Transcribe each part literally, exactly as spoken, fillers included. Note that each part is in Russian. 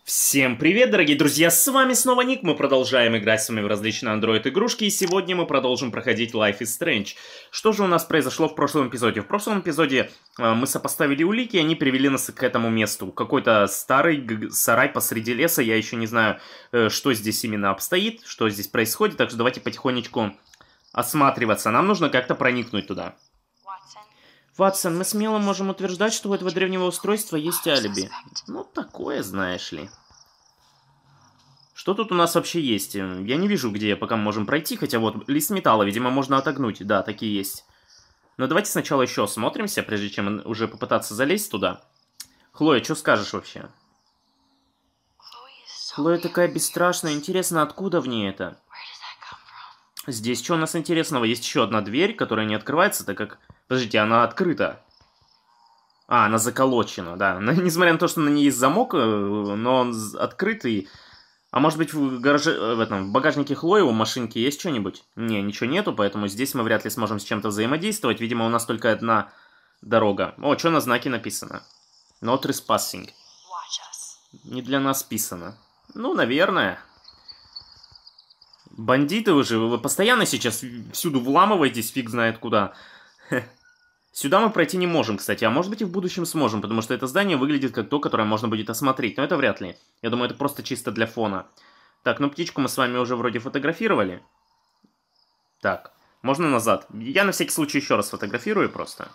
Всем привет, дорогие друзья, с вами снова Ник, мы продолжаем играть с вами в различные Android-игрушки, и сегодня мы продолжим проходить Life is Strange. Что же у нас произошло в прошлом эпизоде? В прошлом эпизоде э, мы сопоставили улики, и они привели нас к этому месту. Какой-то старый сарай посреди леса, я еще не знаю, э, что здесь именно обстоит, что здесь происходит, так что давайте потихонечку осматриваться, нам нужно как-то проникнуть туда. Ватсон, мы смело можем утверждать, что у этого древнего устройства есть алиби. Ну, такое, знаешь ли. Что тут у нас вообще есть? Я не вижу, где пока мы можем пройти, хотя вот лист металла, видимо, можно отогнуть. Да, такие есть. Но давайте сначала еще осмотримся, прежде чем уже попытаться залезть туда. Хлоя, что скажешь вообще? Хлоя такая бесстрашная. Интересно, откуда в ней это? Здесь что у нас интересного? Есть еще одна дверь, которая не открывается, так как... Подождите, она открыта. А, она заколочена, да. Несмотря на то, что на ней есть замок, но он открытый. А может быть в, гараже... в, этом, в багажнике Хлои у машинки есть что-нибудь? Не, ничего нету, поэтому здесь мы вряд ли сможем с чем-то взаимодействовать. Видимо, у нас только одна дорога. О, что на знаке написано? No trespassing. Не для нас писано. Ну, наверное. Бандиты уже, вы постоянно сейчас всюду вламываетесь, фиг знает куда. Сюда мы пройти не можем, кстати, а может быть и в будущем сможем, потому что это здание выглядит как то, которое можно будет осмотреть, но это вряд ли. Я думаю, это просто чисто для фона. Так, ну птичку мы с вами уже вроде фотографировали. Так, можно назад. Я на всякий случай еще раз фотографирую просто.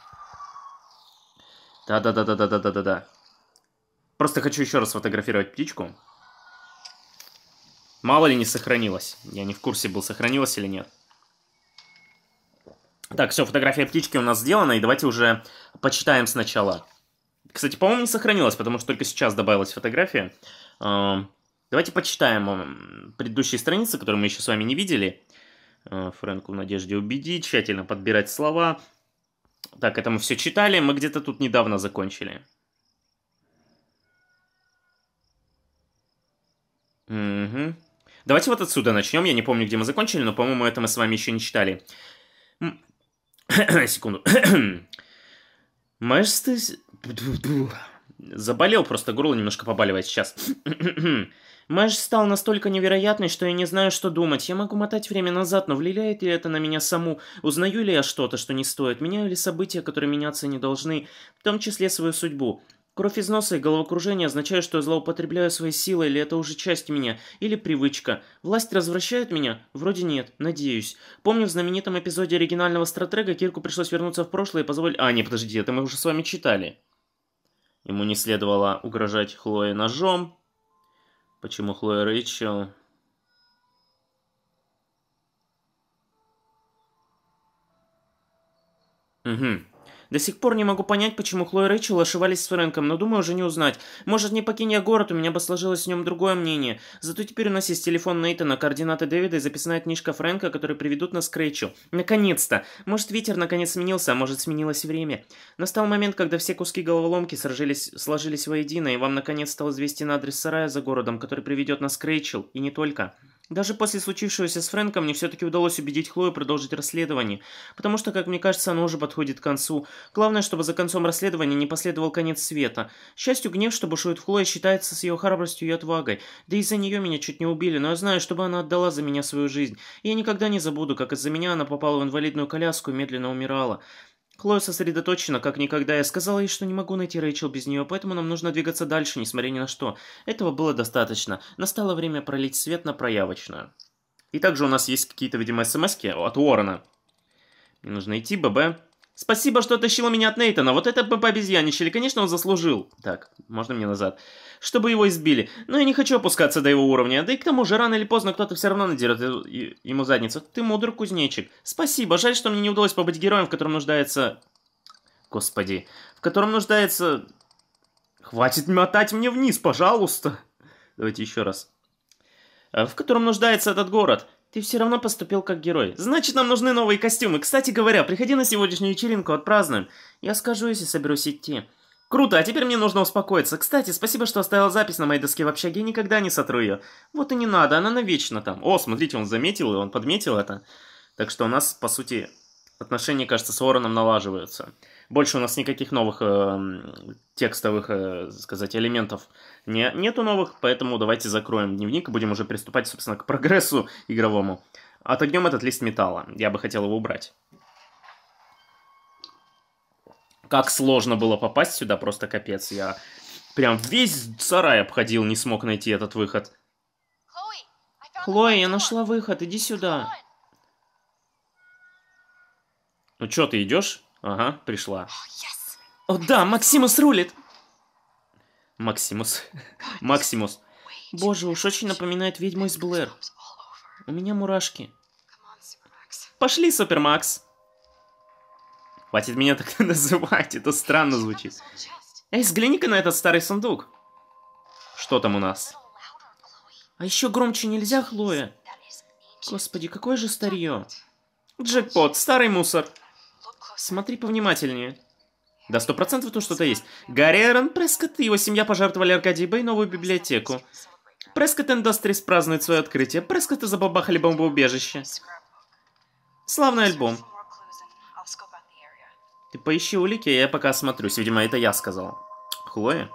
Да-да-да-да-да-да-да-да. Просто хочу еще раз фотографировать птичку. Мало ли не сохранилось. Я не в курсе был, сохранилось или нет. Так, все, фотография птички у нас сделана, и давайте уже почитаем сначала. Кстати, по-моему, не сохранилась, потому что только сейчас добавилась фотография. Давайте почитаем предыдущие страницы, которые мы еще с вами не видели. Фрэнку в надежде убедить, тщательно подбирать слова. Так, это мы все читали, мы где-то тут недавно закончили. Угу. Давайте вот отсюда начнем, я не помню, где мы закончили, но, по-моему, это мы с вами еще не читали. Секунду. Мэш, заболел, просто горло немножко побаливает сейчас. Мэш стал настолько невероятной, что я не знаю, что думать. Я могу мотать время назад, но влияет ли это на меня саму? Узнаю ли я что-то, что не стоит? Меняю ли события, которые меняться не должны? В том числе свою судьбу? Кровь из носа и головокружение означают, что я злоупотребляю своей силой, или это уже часть меня, или привычка. Власть развращает меня? Вроде нет, надеюсь. Помню, в знаменитом эпизоде оригинального Стартрека Кирку пришлось вернуться в прошлое и позволить... А, не, подождите, это мы уже с вами читали. Ему не следовало угрожать Хлое ножом. Почему Хлоя Рэйчел? Угу. До сих пор не могу понять, почему Хлоя и Рэйчел ошивались с Фрэнком, но думаю, уже не узнать. Может, не покинь я город, у меня бы сложилось о нем другое мнение. Зато теперь у нас есть телефон Нейтана, координаты Дэвида и записная книжка Фрэнка, которые приведут нас к Рэйчел. Наконец-то! Может, ветер наконец сменился, а может, сменилось время. Настал момент, когда все куски головоломки сложились, сложились воедино, и вам наконец стал известен адрес сарая за городом, который приведет нас к Рэйчел, и не только. Даже после случившегося с Фрэнком мне все-таки удалось убедить Хлою продолжить расследование, потому что, как мне кажется, оно уже подходит к концу. Главное, чтобы за концом расследования не последовал конец света. К счастью, гнев, что бушует в Хлое, считается с ее храбростью и отвагой. Да из-за нее меня чуть не убили, но я знаю, чтобы она отдала за меня свою жизнь. И я никогда не забуду, как из-за меня она попала в инвалидную коляску и медленно умирала. Хлоя сосредоточена, как никогда. Я сказала ей, что не могу найти Рэйчел без нее, поэтому нам нужно двигаться дальше, несмотря ни на что. Этого было достаточно. Настало время пролить свет на проявочную. И также у нас есть какие-то, видимо, смс-ки от Уоррена. Мне нужно идти, ББ. Спасибо, что оттащила меня от Нейтана. Вот это мы пообезьяничали. Конечно, он заслужил. Так, можно мне назад? Чтобы его избили. Но я не хочу опускаться до его уровня. Да и к тому же, рано или поздно кто-то все равно надерет ему задницу. Ты мудрый кузнечик. Спасибо. Жаль, что мне не удалось побыть героем, в котором нуждается... Господи. В котором нуждается... Хватит мотать мне вниз, пожалуйста. Давайте еще раз. В котором нуждается этот город. Ты все равно поступил как герой. Значит, нам нужны новые костюмы. Кстати говоря, приходи на сегодняшнюю вечеринку, отпразднуем. Я скажу, если соберусь идти. Круто, а теперь мне нужно успокоиться. Кстати, спасибо, что оставил запись на моей доске в общаге. Я никогда не сотру ее. Вот и не надо, она навечно там. О, смотрите, он заметил, и он подметил это. Так что у нас, по сути, отношения, кажется, с Уорреном налаживаются. Больше у нас никаких новых э, текстовых, э, сказать, элементов не, нету новых, поэтому давайте закроем дневник и будем уже приступать, собственно, к прогрессу игровому. Отогнем этот лист металла. Я бы хотел его убрать. Как сложно было попасть сюда, просто капец. Я прям весь сарай обходил, не смог найти этот выход. Хлоя, я нашла выход, иди сюда. Ну чё, ты идешь? Ага, пришла. О да, Максимус рулит! Максимус. Максимус. Боже, уж очень напоминает ведьму из Блэр. У меня мурашки. Пошли, Супер Макс. Хватит меня так называть, это странно звучит. Эй, взгляни-ка на этот старый сундук. Что там у нас? А еще громче нельзя, Хлоя? Господи, какое же старье. Джекпот, старый мусор. Смотри повнимательнее. Да, сто процентов тут что-то есть. Гарри Эрон Прескотт и его семья пожертвовали Аркадии Бэй новую библиотеку. Прескотт Индастрис празднует свое открытие. Прескотты забабахали бомбоубежище. Славный альбом. Ты поищи улики, я пока осмотрюсь. Видимо, это я сказал. Хлоя.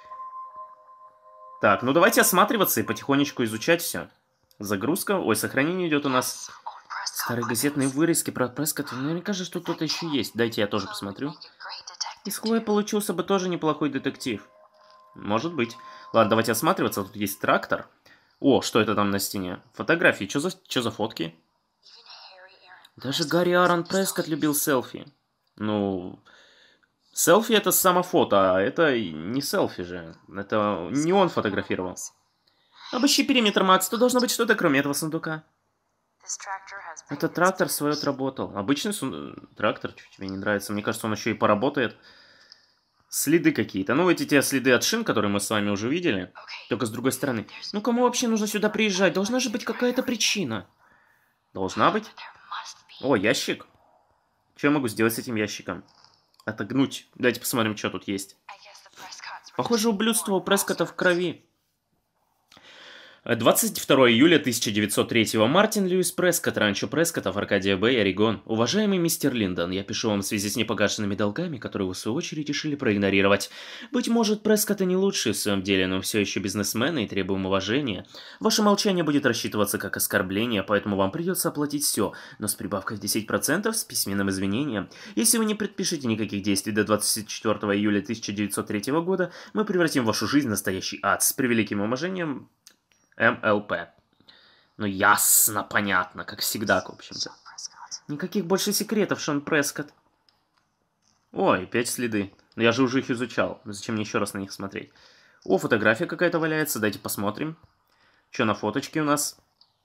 Так, ну давайте осматриваться и потихонечку изучать все. Загрузка. Ой, сохранение идет у нас. Старые газетные вырезки про Прескотта. Наверняка же что тут еще есть. Дайте я тоже посмотрю. Из Хлои получился бы тоже неплохой детектив. Может быть. Ладно, давайте осматриваться. Тут есть трактор. О, что это там на стене? Фотографии. Что за, что за фотки? Даже Гарри Арон Прескотт любил селфи. Ну, селфи это самофото, а это не селфи же. Это не он фотографировал. Обыщи периметр, Макс, тут должно быть что-то кроме этого сундука. Этот трактор свое отработал. Обычный сун... трактор, что тебе не нравится? Мне кажется, он еще и поработает. Следы какие-то. Ну, эти те следы от шин, которые мы с вами уже видели. Только с другой стороны. Ну, кому вообще нужно сюда приезжать? Должна же быть какая-то причина. Должна быть? О, ящик. Что я могу сделать с этим ящиком? Отогнуть. Давайте посмотрим, что тут есть. Похоже, ублюдство у Прескотта в крови. двадцать второго июля тысяча девятьсот третьего. Мартин Льюис Прескотт, ранчо Прескоттов, Аркадия Бэй, Орегон. Уважаемый мистер Линдон, я пишу вам в связи с непогашенными долгами, которые вы в свою очередь решили проигнорировать. Быть может, Прескотты не лучшие в своем деле, но все еще бизнесмены и требуем уважения. Ваше молчание будет рассчитываться как оскорбление, поэтому вам придется оплатить все, но с прибавкой в десять процентов с письменным извинением. Если вы не предпишете никаких действий до двадцать четвёртого июля тысяча девятьсот третьего года, мы превратим вашу жизнь в настоящий ад. С превеликим уважением... эм эл пэ. Ну, ясно, понятно, как всегда, в общем-то. Никаких больше секретов, Шон Прескотт. Ой, опять следы. Но я же уже их изучал. Зачем мне еще раз на них смотреть? О, фотография какая-то валяется. Дайте посмотрим. Что на фоточке у нас?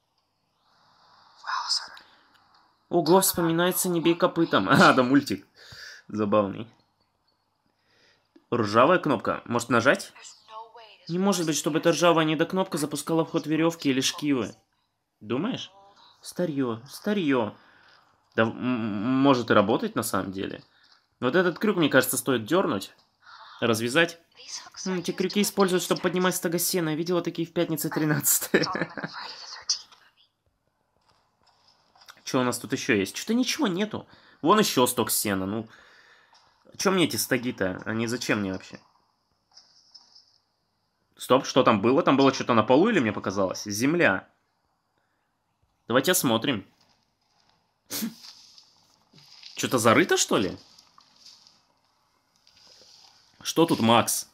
Ого, вспоминается «Не бей копытом». А, да, мультик. Забавный. Ржавая кнопка. Может нажать? Не может быть, чтобы эта ржавая недокнопка запускала в ход веревки или шкивы. Думаешь? Старье, старье. Да, может и работать на самом деле. Вот этот крюк, мне кажется, стоит дернуть. Развязать. М, эти крюки используют, чтобы поднимать стого сена. Я видела такие в пятнице тринадцатой. Что у нас тут еще есть? Что-то ничего нету. Вон еще сток сена. Ну, чем мне эти стоги-то? Они зачем мне вообще? Стоп, что там было? Там было что-то на полу или мне показалось? Земля. Давайте осмотрим. Что-то зарыто, что ли? Что тут, Макс?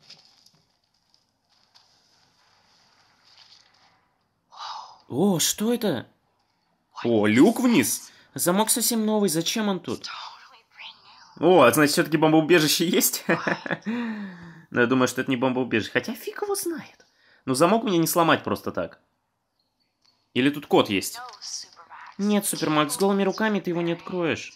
О, что это? О, люк вниз. Замок совсем новый, зачем он тут? О, значит, все-таки бомбоубежище есть? Но я думаю, что это не бомбоубежище. Хотя фиг его знает. Ну, замок мне не сломать просто так. Или тут код есть? Нет, Супермакс, с голыми руками ты его не откроешь.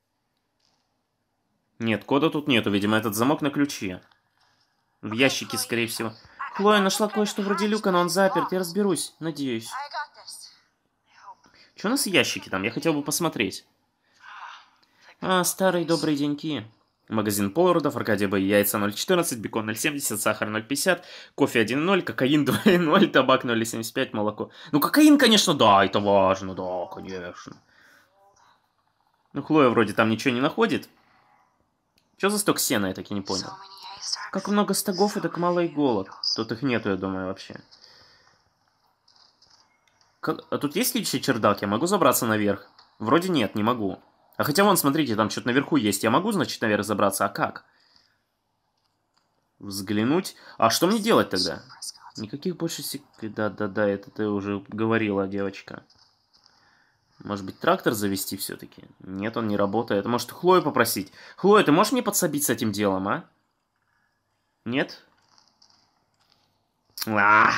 Нет, кода тут нету. Видимо, этот замок на ключе. В ящике, скорее всего. Хлоя нашла кое-что вроде люка, но он заперт. Я разберусь, надеюсь. Что у нас в ящике там? Я хотел бы посмотреть. А, старые добрые деньки. Магазин Полрудов, Аркадия Бэй, яйца ноль четырнадцать, бекон ноль семьдесят, сахар ноль пятьдесят, кофе один ноль, кокаин два ноль, табак ноль семьдесят пять, молоко. Ну, кокаин, конечно, да, это важно, да, конечно. Ну, Хлоя вроде там ничего не находит. Что за сток сена, я так и не понял. Как много стогов и так мало иголок. Тут их нету, я думаю, вообще. Как... А тут есть личный чердак? Я могу забраться наверх? Вроде нет, не могу. А хотя вон, смотрите, там что-то наверху есть. Я могу, значит, наверх забраться? А как? Взглянуть? А что мне делать тогда? Никаких больше сек... Да-да-да, это ты уже говорила, девочка. Может быть, трактор завести все-таки? Нет, он не работает. Может, Хлою попросить? Хлоя, ты можешь мне подсобить с этим делом, а? Нет? А!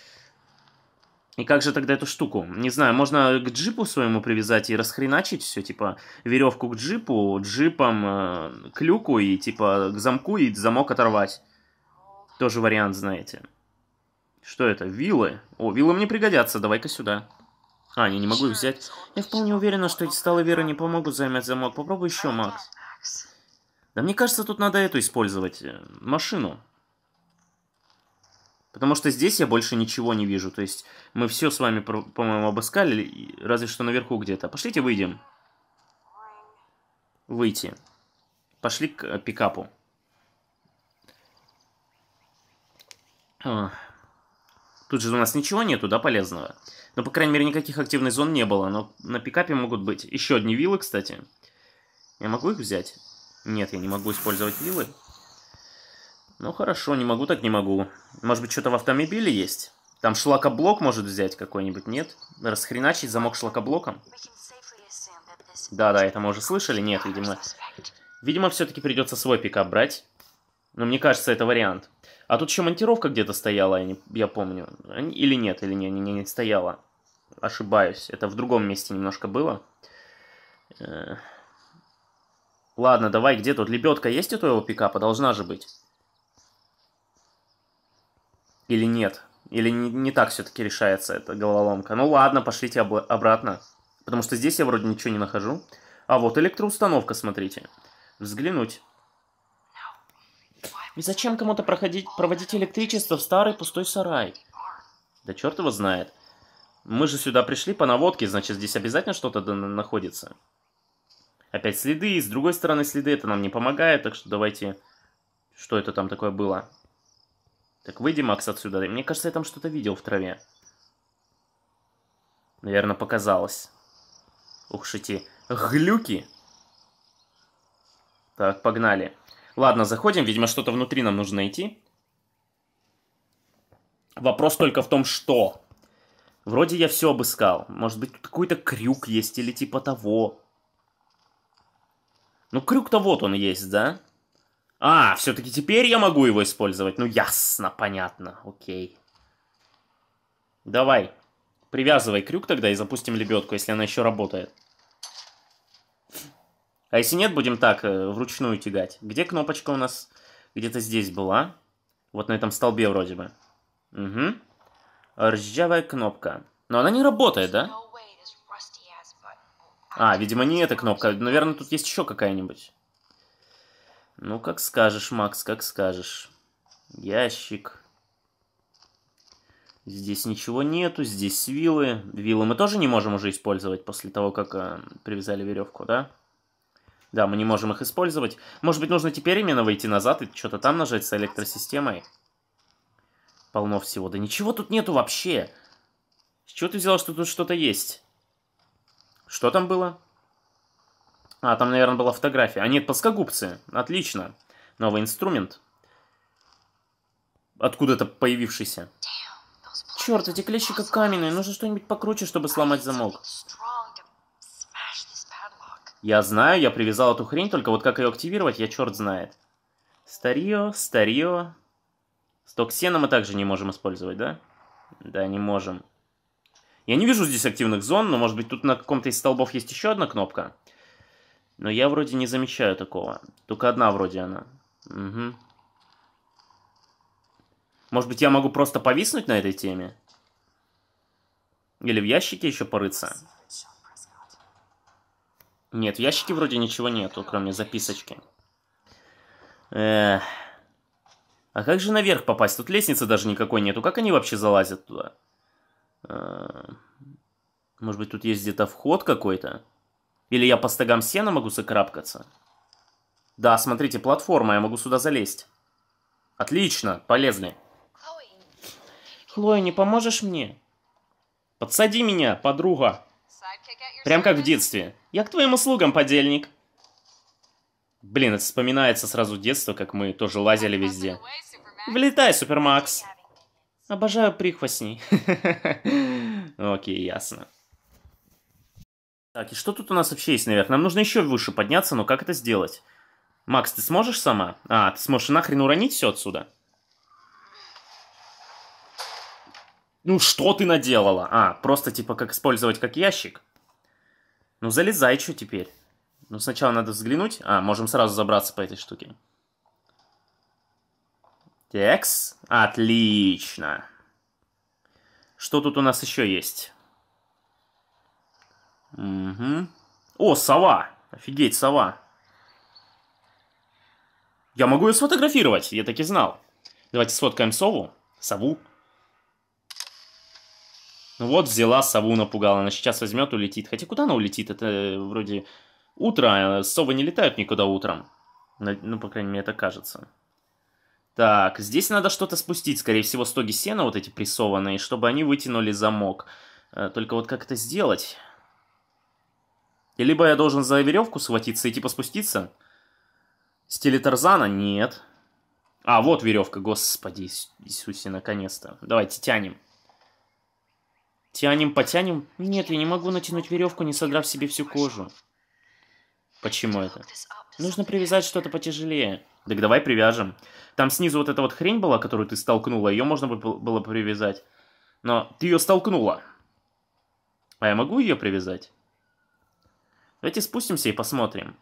И как же тогда эту штуку? Не знаю, можно к джипу своему привязать и расхреначить все, типа, веревку к джипу, джипом э, к люку и, типа, к замку и замок оторвать. Тоже вариант, знаете. Что это? Вилы? О, вилы мне пригодятся, давай-ка сюда. А, я не могу их взять. Я вполне уверена, что эти столы веры не помогут займать замок. Попробуй еще, Макс. Да мне кажется, тут надо эту использовать. Машину. Потому что здесь я больше ничего не вижу. То есть мы все с вами, по-моему, обыскали. Разве что наверху где-то. Пошлите выйдем. Выйти. Пошли к пикапу. Тут же у нас ничего нету, да, полезного? Но, по крайней мере, никаких активных зон не было. Но на пикапе могут быть. Еще одни виллы, кстати. Я могу их взять? Нет, я не могу использовать виллы. Ну, хорошо, не могу, так не могу. Может быть, что-то в автомобиле есть? Там шлакоблок может взять какой-нибудь, нет? Расхреначить замок шлакоблоком? Да-да, это мы уже слышали. Нет, видимо... Видимо, все-таки придется свой пикап брать. Но мне кажется, это вариант. А тут еще монтировка где-то стояла, я, не, я помню. Или нет, или не, не, не стояла. Ошибаюсь. Это в другом месте немножко было. Ладно, давай, где тут? Лебедка есть у твоего пикапа? Должна же быть. Или нет? Или не, не так все-таки решается эта головоломка? Ну ладно, пошлите об обратно. Потому что здесь я вроде ничего не нахожу. А вот электроустановка, смотрите. Взглянуть. И зачем кому-то проходить, проводить электричество в старый пустой сарай? Да черт его знает. Мы же сюда пришли по наводке, значит, здесь обязательно что-то находится. Опять следы, и с другой стороны следы, это нам не помогает, так что давайте... Что это там такое было? Так, выйди, Макс, отсюда. Мне кажется, я там что-то видел в траве. Наверное, показалось. Ух, эти глюки. Так, погнали. Ладно, заходим. Видимо, что-то внутри нам нужно найти. Вопрос только в том, что. Вроде я все обыскал. Может быть, тут какой-то крюк есть или типа того. Ну, крюк-то вот он есть, да? А, все-таки теперь я могу его использовать. Ну, ясно, понятно. Окей. Давай. Привязывай крюк тогда и запустим лебедку, если она еще работает. А если нет, будем так, вручную тягать. Где кнопочка у нас? Где-то здесь была. Вот на этом столбе вроде бы. Угу. Ржавая кнопка. Но она не работает, да? А, видимо, не эта кнопка. Наверное, тут есть еще какая-нибудь. Ну, как скажешь, Макс, как скажешь. Ящик. Здесь ничего нету. Здесь вилы. Вилы мы тоже не можем уже использовать после того, как э, привязали веревку, да? Да, мы не можем их использовать. Может быть, нужно теперь именно выйти назад и что-то там нажать с электросистемой. Полно всего. Да ничего тут нету вообще. С чего ты взяла, что тут что-то есть? Что там было? А, там, наверное, была фотография. А нет, плоскогубцы. Отлично. Новый инструмент. Откуда-то появившийся. Черт, эти клещи как каменные. Нужно что-нибудь покруче, чтобы сломать замок. Я знаю, я привязал эту хрень, только вот как ее активировать, я черт знает. Старье, старье. Сток сена мы также не можем использовать, да? Да, не можем. Я не вижу здесь активных зон, но может быть тут на каком-то из столбов есть еще одна кнопка. Но я вроде не замечаю такого. Только одна вроде она. Угу. Может быть я могу просто повиснуть на этой теме? Или в ящике еще порыться? Нет, в ящике вроде ничего нету, кроме записочки. Эх. А как же наверх попасть? Тут лестницы даже никакой нету. Как они вообще залазят туда? Может быть, тут есть где-то вход какой-то? Или я по стогам сена могу закрапкаться? Да, смотрите, платформа, я могу сюда залезть. Отлично, полезли. Хлоя, не поможешь мне? Подсади меня, подруга. Прям как в детстве. Я к твоим услугам, подельник. Блин, это вспоминается сразу детство, как мы тоже лазили везде. Влетай, Супермакс. Обожаю прихвостней. Окей, ясно. Так, и что тут у нас вообще есть наверх? Нам нужно еще выше подняться, но как это сделать? Макс, ты сможешь сама? А, ты сможешь нахрен уронить все отсюда? Ну, что ты наделала? А, просто типа как использовать как ящик? Ну, залезай, что теперь? Ну, сначала надо взглянуть. А, можем сразу забраться по этой штуке. Текс. Отлично. Что тут у нас еще есть? Угу. О, сова. Офигеть, сова. Я могу ее сфотографировать, я так и знал. Давайте сфоткаем сову. Сову. Ну вот, взяла, сову напугала. Она сейчас возьмет, улетит. Хотя куда она улетит? Это вроде утро, а совы не летают никуда утром. Ну, по крайней мере, это кажется. Так, здесь надо что-то спустить. Скорее всего, стоги сена вот эти прессованные, чтобы они вытянули замок. Только вот как это сделать? И либо я должен за веревку схватиться и типа спуститься. В стиле Тарзана? Нет. А, вот веревка, господи, Иисусе, наконец-то. Давайте тянем. Тянем, потянем. Нет, я не могу натянуть веревку, не содрав себе всю кожу. Почему это? Нужно привязать что-то потяжелее. Так давай привяжем. Там снизу вот эта вот хрень была, которую ты столкнула. Ее можно было привязать. Но ты ее столкнула. А я могу ее привязать? Давайте спустимся и посмотрим.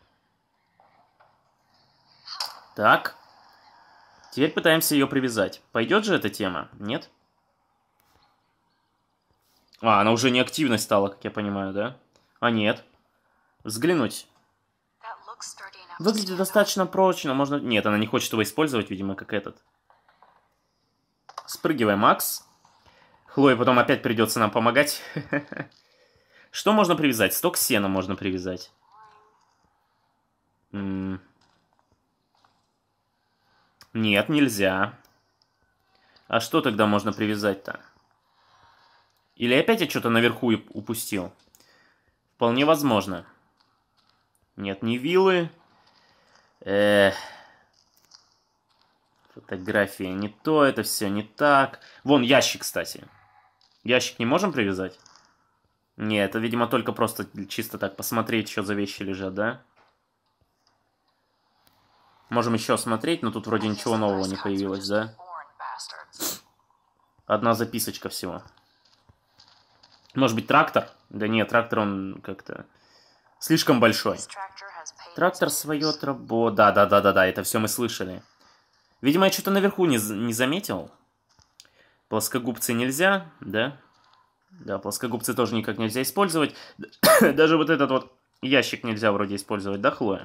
Так. Теперь пытаемся ее привязать. Пойдет же эта тема? Нет? А, она уже неактивной стала, как я понимаю, да? А, нет. Взглянуть. Выглядит достаточно прочно, можно... Нет, она не хочет его использовать, видимо, как этот. Спрыгивай, Макс. Хлое потом опять придется нам помогать. Что можно привязать? Сток сена можно привязать. М-м. Нет, нельзя. А что тогда можно привязать-то? Или опять я что-то наверху упустил? Вполне возможно. Нет, не вилы. Эх. Фотография не то, это все не так. Вон ящик, кстати. Ящик не можем привязать? Нет, это, видимо, только просто чисто так посмотреть, что за вещи лежат, да? Можем еще смотреть, но тут вроде ничего нового не появилось, да? Одна записочка всего. Может быть, трактор? Да нет, трактор он как-то слишком большой. Трактор свое трабо... Да, да, да, да, да, это все мы слышали. Видимо, я что-то наверху не, не заметил. Плоскогубцы нельзя, да? Да, плоскогубцы тоже никак нельзя использовать. Даже вот этот вот ящик нельзя вроде использовать, да, Хлоя?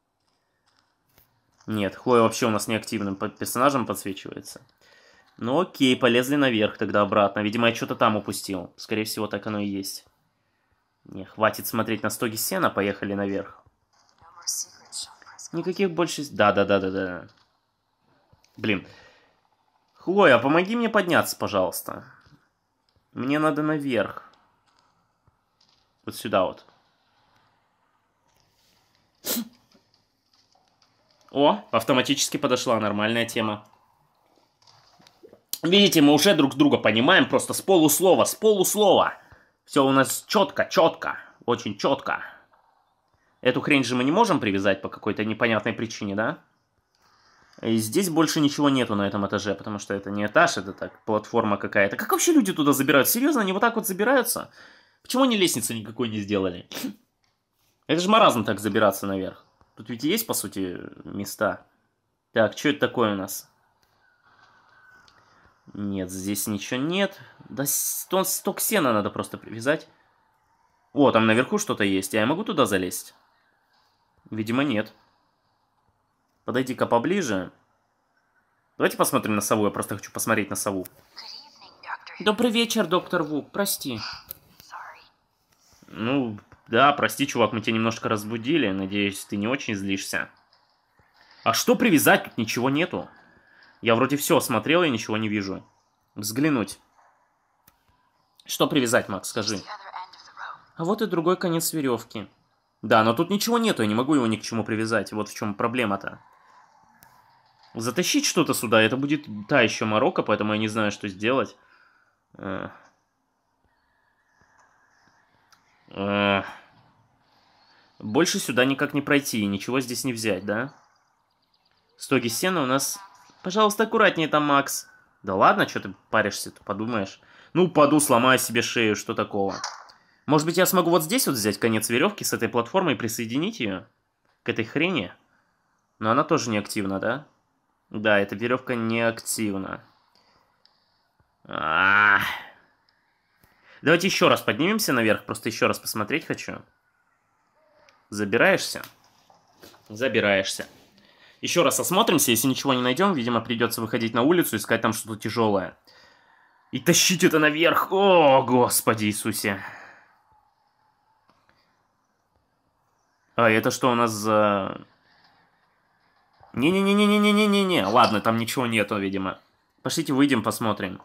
Нет, Хлоя вообще у нас неактивным персонажем подсвечивается. Ну окей, полезли наверх тогда обратно. Видимо, я что-то там упустил. Скорее всего, так оно и есть. Не, хватит смотреть на стоги сена, поехали наверх. Никаких больше... Да-да-да-да-да. Блин. Хлоя, помоги мне подняться, пожалуйста. Мне надо наверх. Вот сюда вот. О, автоматически подошла, нормальная тема. Видите, мы уже друг друга понимаем просто с полуслова, с полуслова. Все у нас четко, четко, очень четко. Эту хрень же мы не можем привязать по какой-то непонятной причине, да? И здесь больше ничего нету на этом этаже, потому что это не этаж, это так, платформа какая-то. Как вообще люди туда забираются? Серьезно, они вот так вот забираются? Почему они лестницы никакой не сделали? Это же маразм так забираться наверх. Тут ведь есть, по сути, места. Так, что это такое у нас? Нет, здесь ничего нет. Да сток сена надо просто привязать. О, там наверху что-то есть. А я могу туда залезть? Видимо, нет. Подойди-ка поближе. Давайте посмотрим на сову. Я просто хочу посмотреть на сову. Добрый вечер, доктор Ву. Прости. Ну, да, прости, чувак, мы тебя немножко разбудили. Надеюсь, ты не очень злишься. А что привязать? Тут ничего нету. Я вроде все осмотрел и ничего не вижу. Взглянуть. Что привязать, Макс, скажи. А вот и другой конец веревки. Да, но тут ничего нету, я не могу его ни к чему привязать. Вот в чем проблема-то. Затащить что-то сюда, это будет та еще морока, поэтому я не знаю, что сделать. Э. Э. Больше сюда никак не пройти, и ничего здесь не взять, да? Стоги сена у нас... Пожалуйста, аккуратнее там, Макс. Да ладно, что ты паришься-то, подумаешь. Ну, упаду, сломаю себе шею, что такого. Может быть, я смогу вот здесь вот взять конец веревки с этой платформы и присоединить ее к этой хрени? Но она тоже не активна, да? Да, эта веревка не активна. А-а-а. Давайте еще раз поднимемся наверх, просто еще раз посмотреть хочу. Забираешься? Забираешься. Еще раз осмотримся, если ничего не найдем, видимо, придется выходить на улицу, искать там что-то тяжелое. И тащить это наверх. О, Господи Иисусе. А, это что у нас за... Не-не-не-не-не-не-не-не-не. Ладно, там ничего нету, видимо. Пошлите выйдем, посмотрим.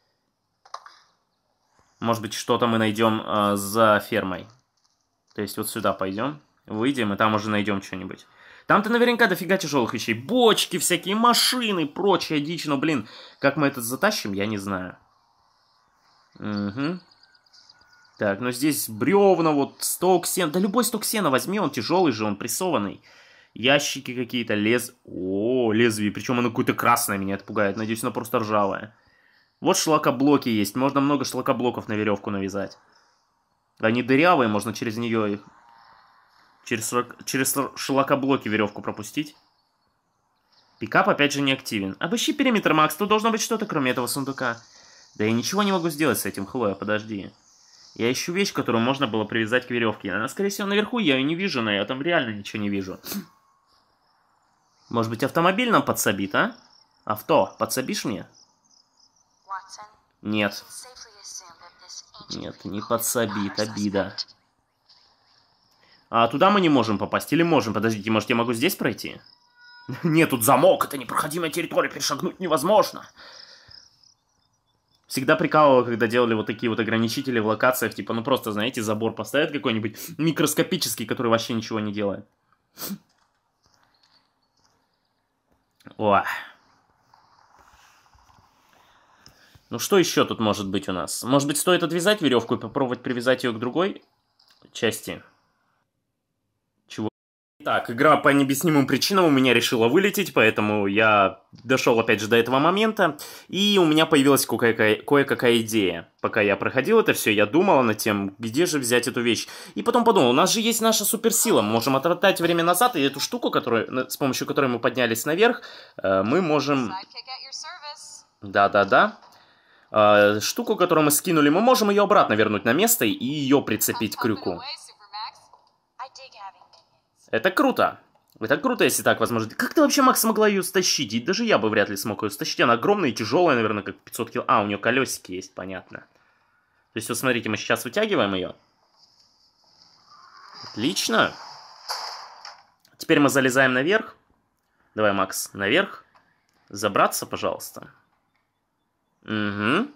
Может быть, что-то мы найдем э, за фермой. То есть вот сюда пойдем, выйдем, и там уже найдем что-нибудь. Там-то наверняка дофига тяжелых вещей. Бочки, всякие машины, прочая дичь. Но, блин, как мы это затащим, я не знаю. Угу. Так, ну здесь бревна, вот сток сена. Да любой сток сена возьми, он тяжелый же, он прессованный. Ящики какие-то, лез... О, лезвие, причем оно какое-то красное, меня это пугает. Надеюсь, оно просто ржавое. Вот шлакоблоки есть, можно много шлакоблоков на веревку навязать. Они дырявые, можно через нее их... Через, через шлакоблоки веревку пропустить. Пикап опять же не активен. Обыщи периметр, Макс, тут должно быть что-то, кроме этого сундука. Да я ничего не могу сделать с этим, Хлоя, подожди. Я ищу вещь, которую можно было привязать к веревке. Она, скорее всего, наверху, я ее не вижу, но я там реально ничего не вижу. Может быть, автомобиль нам подсобит, а? Авто, подсобишь мне? Нет. Нет, не подсобит, обида. А туда мы не можем попасть? Или можем? Подождите, может, я могу здесь пройти? Нет, тут замок, это непроходимая территория, перешагнуть невозможно. Всегда прикалывало, когда делали вот такие вот ограничители в локациях, типа, ну просто, знаете, забор поставят какой-нибудь микроскопический, который вообще ничего не делает. О. Ну что еще тут может быть у нас? Может быть, стоит отвязать веревку и попробовать привязать ее к другой части? Чего? Так, игра по необъяснимым причинам у меня решила вылететь, поэтому я дошел опять же до этого момента, и у меня появилась кое-какая, кое-какая идея. Пока я проходил это все, я думал над тем, где же взять эту вещь. И потом подумал, у нас же есть наша суперсила, мы можем отмотать время назад, и эту штуку, которую, с помощью которой мы поднялись наверх, мы можем... Да-да-да. Штуку, которую мы скинули, мы можем ее обратно вернуть на место и ее прицепить к крюку. Это круто. Это круто, если так возможно. Как ты вообще, Макс, смогла ее стащить? И даже я бы вряд ли смог ее стащить. Она огромная и тяжелая, наверное, как пятьсот кило. А, у нее колесики есть, понятно. То есть, вот смотрите, мы сейчас вытягиваем ее. Отлично. Теперь мы залезаем наверх. Давай, Макс, наверх. Забраться, пожалуйста. Угу.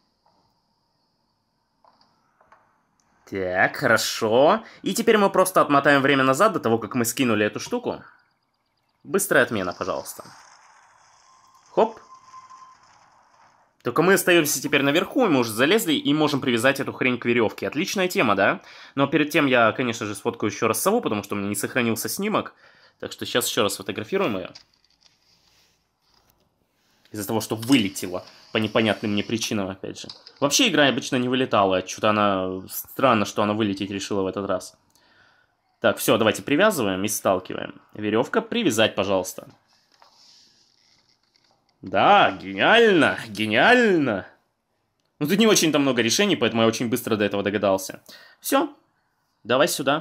Так, хорошо. И теперь мы просто отмотаем время назад до того, как мы скинули эту штуку. Быстрая отмена, пожалуйста. Хоп. Только мы остаемся теперь наверху, и мы уже залезли, и можем привязать эту хрень к веревке. Отличная тема, да? Но перед тем я, конечно же, сфоткаю еще раз сову, потому что у меня не сохранился снимок. Так что сейчас еще раз сфотографируем ее. Из-за того, что вылетела. По непонятным мне причинам, опять же. Вообще игра обычно не вылетала. Что-то она... Странно, что она вылететь решила в этот раз. Так, все, давайте привязываем и сталкиваем. Веревка, привязать, пожалуйста. Да, гениально, гениально. Ну, тут не очень-то много решений, поэтому я очень быстро до этого догадался. Все, давай сюда.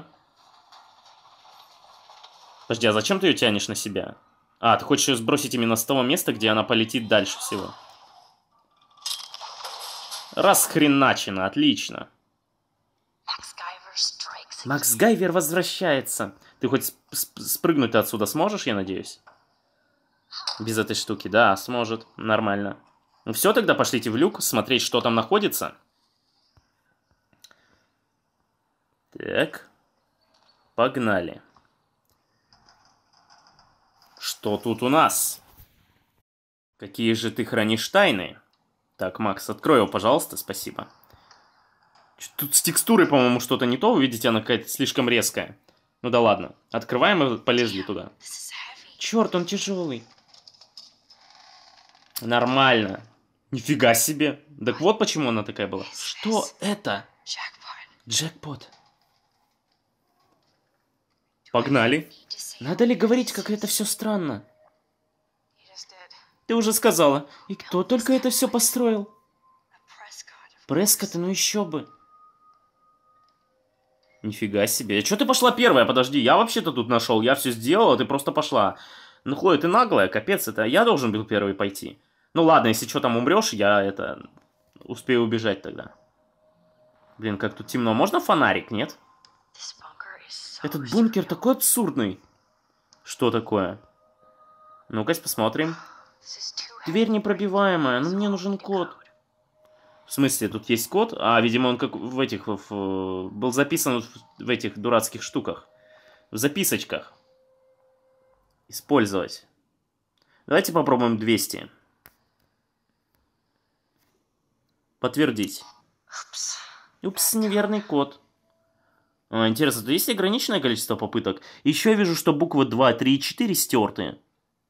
Подожди, а зачем ты ее тянешь на себя? А, ты хочешь ее сбросить именно с того места, где она полетит дальше всего. Расхреначено, отлично. Макс Гайвер возвращается. Ты хоть сп спрыгнуть отсюда сможешь, я надеюсь? Без этой штуки, да, сможет. Нормально. Ну все, тогда пошлите в люк, смотреть, что там находится. Так. Погнали. Что тут у нас? Какие же ты хранишь тайны? Так, Макс, открой его, пожалуйста, спасибо. Тут с текстурой, по-моему, что-то не то. Вы видите, она какая-то слишком резкая. Ну да ладно. Открываем и полезли туда. Черт, он тяжелый. Нормально. Нифига себе. Так вот почему она такая была. Что это? Джекпот. Погнали. Надо ли говорить, как это все странно? Ты уже сказала. И кто только это все построил? Прескотт, ну еще бы. Нифига себе. Че ты пошла первая? Подожди, я вообще-то тут нашел. Я все сделал, а ты просто пошла. Ну, Хлоя, ты наглая, капец, это я должен был первый пойти. Ну ладно, если что там умрешь, я это... успею убежать тогда. Блин, как тут темно. Можно фонарик, нет? Этот бункер такой абсурдный. Что такое? Ну-ка, посмотрим. Дверь непробиваемая, но мне нужен код. В смысле, тут есть код? А, видимо, он как в этих... В, был записан в этих дурацких штуках. В записочках. Использовать. Давайте попробуем двести. Подтвердить. Упс, неверный код. А, интересно, то есть ограниченное количество попыток? Еще я вижу, что буквы два, три и четыре стерты.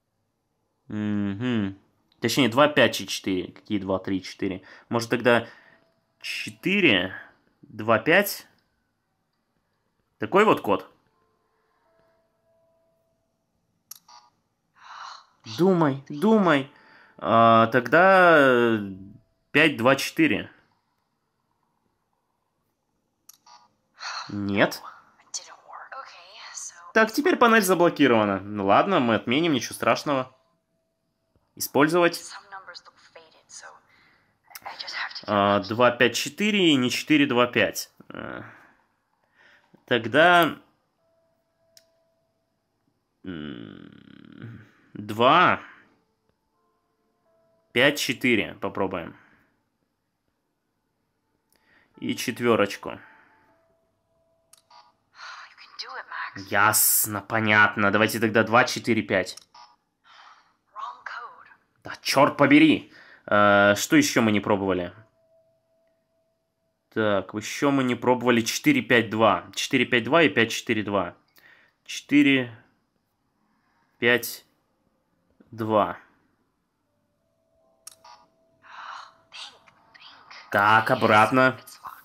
Угу. Точнее, два, пять и четыре. Какие два, три и четыре? Может, тогда четыре, два, пять? Такой вот код. Думай, думай. А, тогда пять, два, четыре. Нет. Так, теперь панель заблокирована. Ну ладно, мы отменим, ничего страшного. Использовать. А, два, пять, четыре и не четыре, два, пять. А, тогда... два, пять, четыре попробуем. И четверочку. Ясно, понятно. Давайте тогда два, четыре, пять. Да, черт побери. А, что еще мы не пробовали? Так, еще мы не пробовали четыре, пять, два. четыре, пять, два и пять, четыре, два. четыре, пять, два. Так, обратно.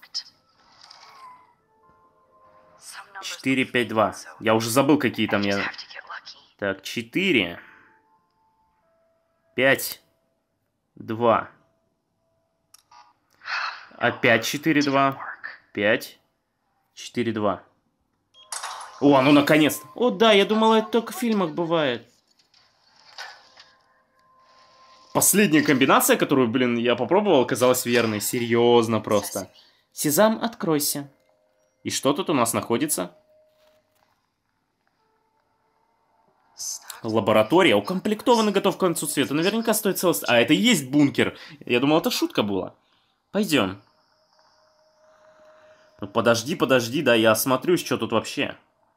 четыре, пять, два. Я уже забыл, какие там я... Так, четыре, пять, два. Опять четыре, два. пять, четыре, два. О, ну наконец-то. О, да, я думала, это только в фильмах бывает. Последняя комбинация, которую, блин, я попробовал, оказалась верной. Серьезно просто. Сезам, откройся. И что тут у нас находится? Лаборатория. Укомплектован и готов к концу света. Наверняка стоит целость... А, это и есть бункер. Я думал, это шутка была. Пойдем. Ну, подожди, подожди, да, я осмотрюсь, что тут вообще.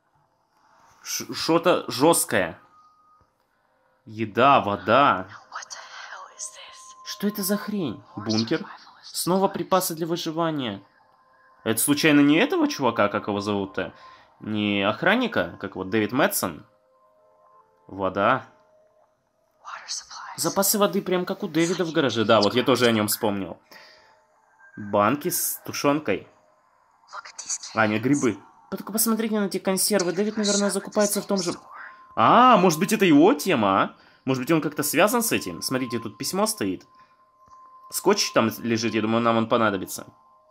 Что-то жесткое. Еда, вода. Что это за хрень? Бункер? Снова припасы для выживания. Это случайно не этого чувака, как его зовут-то? Не охранника, как вот Дэвид Мэтсон? Вода. Запасы воды прям как у Дэвида в гараже. Да, вот я тоже о нем вспомнил. Банки с тушенкой. А, нет, грибы. Только посмотрите на эти консервы. Дэвид, наверное, закупается в том же... А, может быть, это его тема, а? Может быть, он как-то связан с этим? Смотрите, тут письмо стоит. Скотч там лежит, я думаю, нам он понадобится.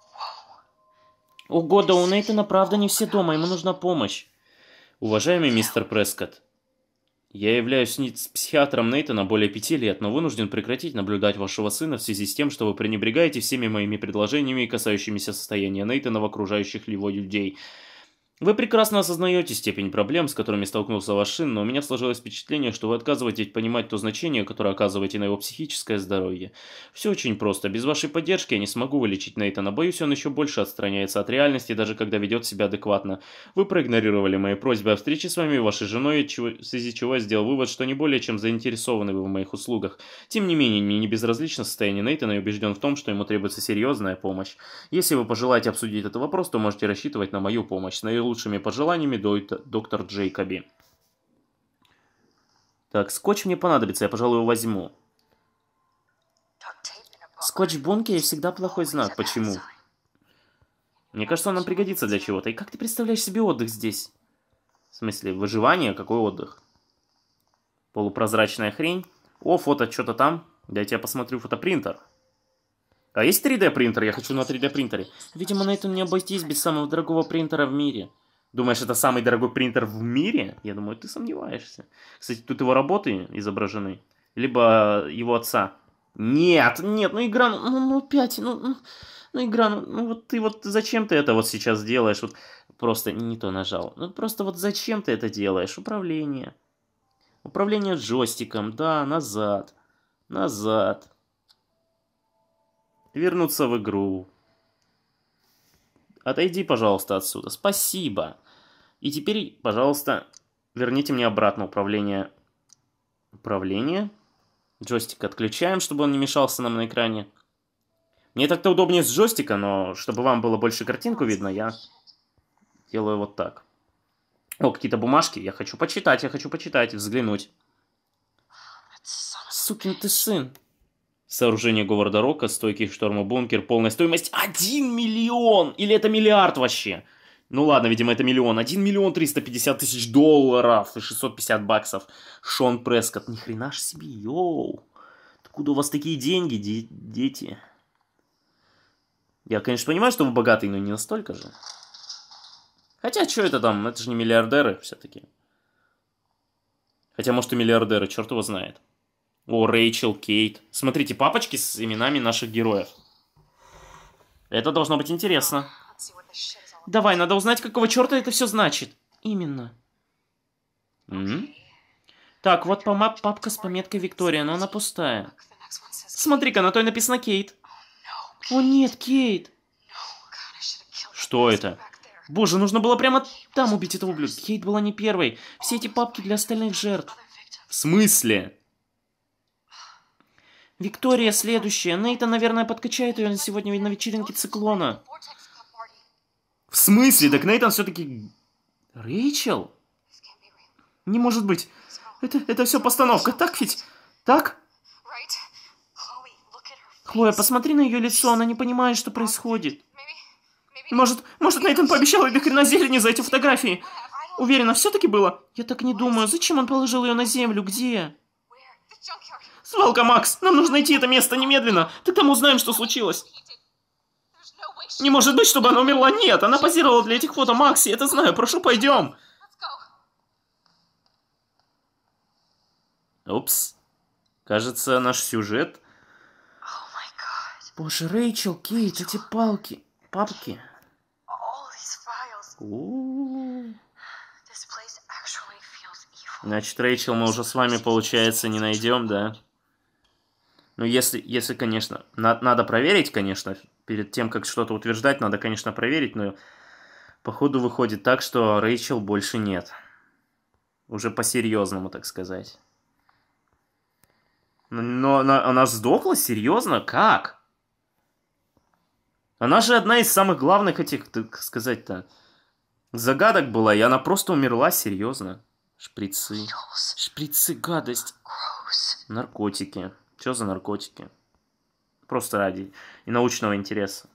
Ого, да у Нейтана правда не все дома, ему нужна помощь. Уважаемый мистер Прескотт, я являюсь психиатром Нейтана более пяти лет, но вынужден прекратить наблюдать вашего сына в связи с тем, что вы пренебрегаете всеми моими предложениями, касающимися состояния Нейтана в окружающих его людей. Вы прекрасно осознаете степень проблем, с которыми столкнулся ваш сын, но у меня сложилось впечатление, что вы отказываетесь понимать то значение, которое оказываете на его психическое здоровье. Все очень просто. Без вашей поддержки я не смогу вылечить Нейтана. Боюсь, он еще больше отстраняется от реальности, даже когда ведет себя адекватно. Вы проигнорировали мои просьбы о встрече с вами и вашей женой, чего, в связи с чего я сделал вывод, что не более чем заинтересованы вы в моих услугах. Тем не менее, мне не безразлично состояние Нейтана и убежден в том, что ему требуется серьезная помощь. Если вы пожелаете обсудить этот вопрос, то можете рассчитывать на мою помощь. Наилучшими пожеланиями, доктор Джейкоби. Так, скотч мне понадобится, я, пожалуй, его возьму. Скотч в бункере всегда плохой знак. Почему? Мне кажется, он нам пригодится для чего-то. И как ты представляешь себе отдых здесь? В смысле, выживание? Какой отдых? Полупрозрачная хрень. О, фото что-то там. Дайте я посмотрю фотопринтер. А есть три дэ принтер? Я хочу на три дэ принтере. Видимо, на этом не обойтись без самого дорогого принтера в мире. Думаешь, это самый дорогой принтер в мире? Я думаю, ты сомневаешься. Кстати, тут его работы изображены. Либо его отца. Нет, нет, ну игра, ну, ну опять, ну, ну, ну игра, ну, ну вот ты вот зачем ты это вот сейчас делаешь? Вот просто не то нажал. Ну просто вот зачем ты это делаешь? Управление. Управление джойстиком, да, назад. Назад. Вернуться в игру. Отойди, пожалуйста, отсюда. Спасибо. И теперь, пожалуйста, верните мне обратно управление. Управление. Джойстик отключаем, чтобы он не мешался нам на экране. Мне так-то удобнее с джойстика, но чтобы вам было больше картинку видно, я делаю вот так. О, какие-то бумажки. Я хочу почитать, я хочу почитать, взглянуть. Сукин ты сын. Сооружение Говарда Рока, стойкий к шторму бункер, полная стоимость один миллион! Или это миллиард вообще? Ну ладно, видимо, это миллион. один миллион триста пятьдесят тысяч долларов и шестьсот пятьдесят баксов. Шон Прескотт. Ни хрена ж себе, йоу. Откуда у вас такие деньги, де дети? Я, конечно, понимаю, что вы богатый, но не настолько же. Хотя, что это там? Это же не миллиардеры все-таки. Хотя, может, и миллиардеры, черт его знает. О, Рэйчел, Кейт. Смотрите, папочки с именами наших героев. Это должно быть интересно. Давай, надо узнать, какого черта это все значит. Именно. М-м? Так, вот пап папка с пометкой Виктория, но она пустая. Смотри-ка, на той написано Кейт. О нет, Кейт. Что это? Боже, нужно было прямо там убить этого ублюдка. Кейт была не первой. Все эти папки для остальных жертв. В смысле? Виктория следующая. Нейтан, наверное, подкачает ее на сегодня на вечеринке Циклона. В смысле? Так Нейтан все-таки... Рэйчел? Не может быть. Это, это все постановка, так ведь? Так? Хлоя, посмотри на ее лицо, она не понимает, что происходит. Может, может Нейтан пообещал ей до хрена зелени за эти фотографии? Уверена, все-таки было? Я так не думаю. Зачем он положил ее на землю? Где? Свалка, Макс! Нам нужно найти это место немедленно! Тогда мы узнаем, что случилось! Не может быть, чтобы она умерла! Нет! Она позировала для этих фото, Макс! Я это знаю! Прошу, пойдем! Упс. Кажется, наш сюжет... Боже, Рэйчел, Кейт, эти палки... Папки... У-у-у. Значит, Рэйчел мы уже с вами, получается, не найдем, да? Ну, если, если, конечно, на, надо проверить, конечно, перед тем, как что-то утверждать, надо, конечно, проверить, но походу выходит так, что Рэйчел больше нет. Уже по-серьезному, так сказать. Но, но она, она сдохла? Серьезно? Как? Она же одна из самых главных этих, так сказать-то, загадок была, и она просто умерла, серьезно. Шприцы. Шприцы, гадость. Наркотики. Что за наркотики? Просто ради и научного интереса.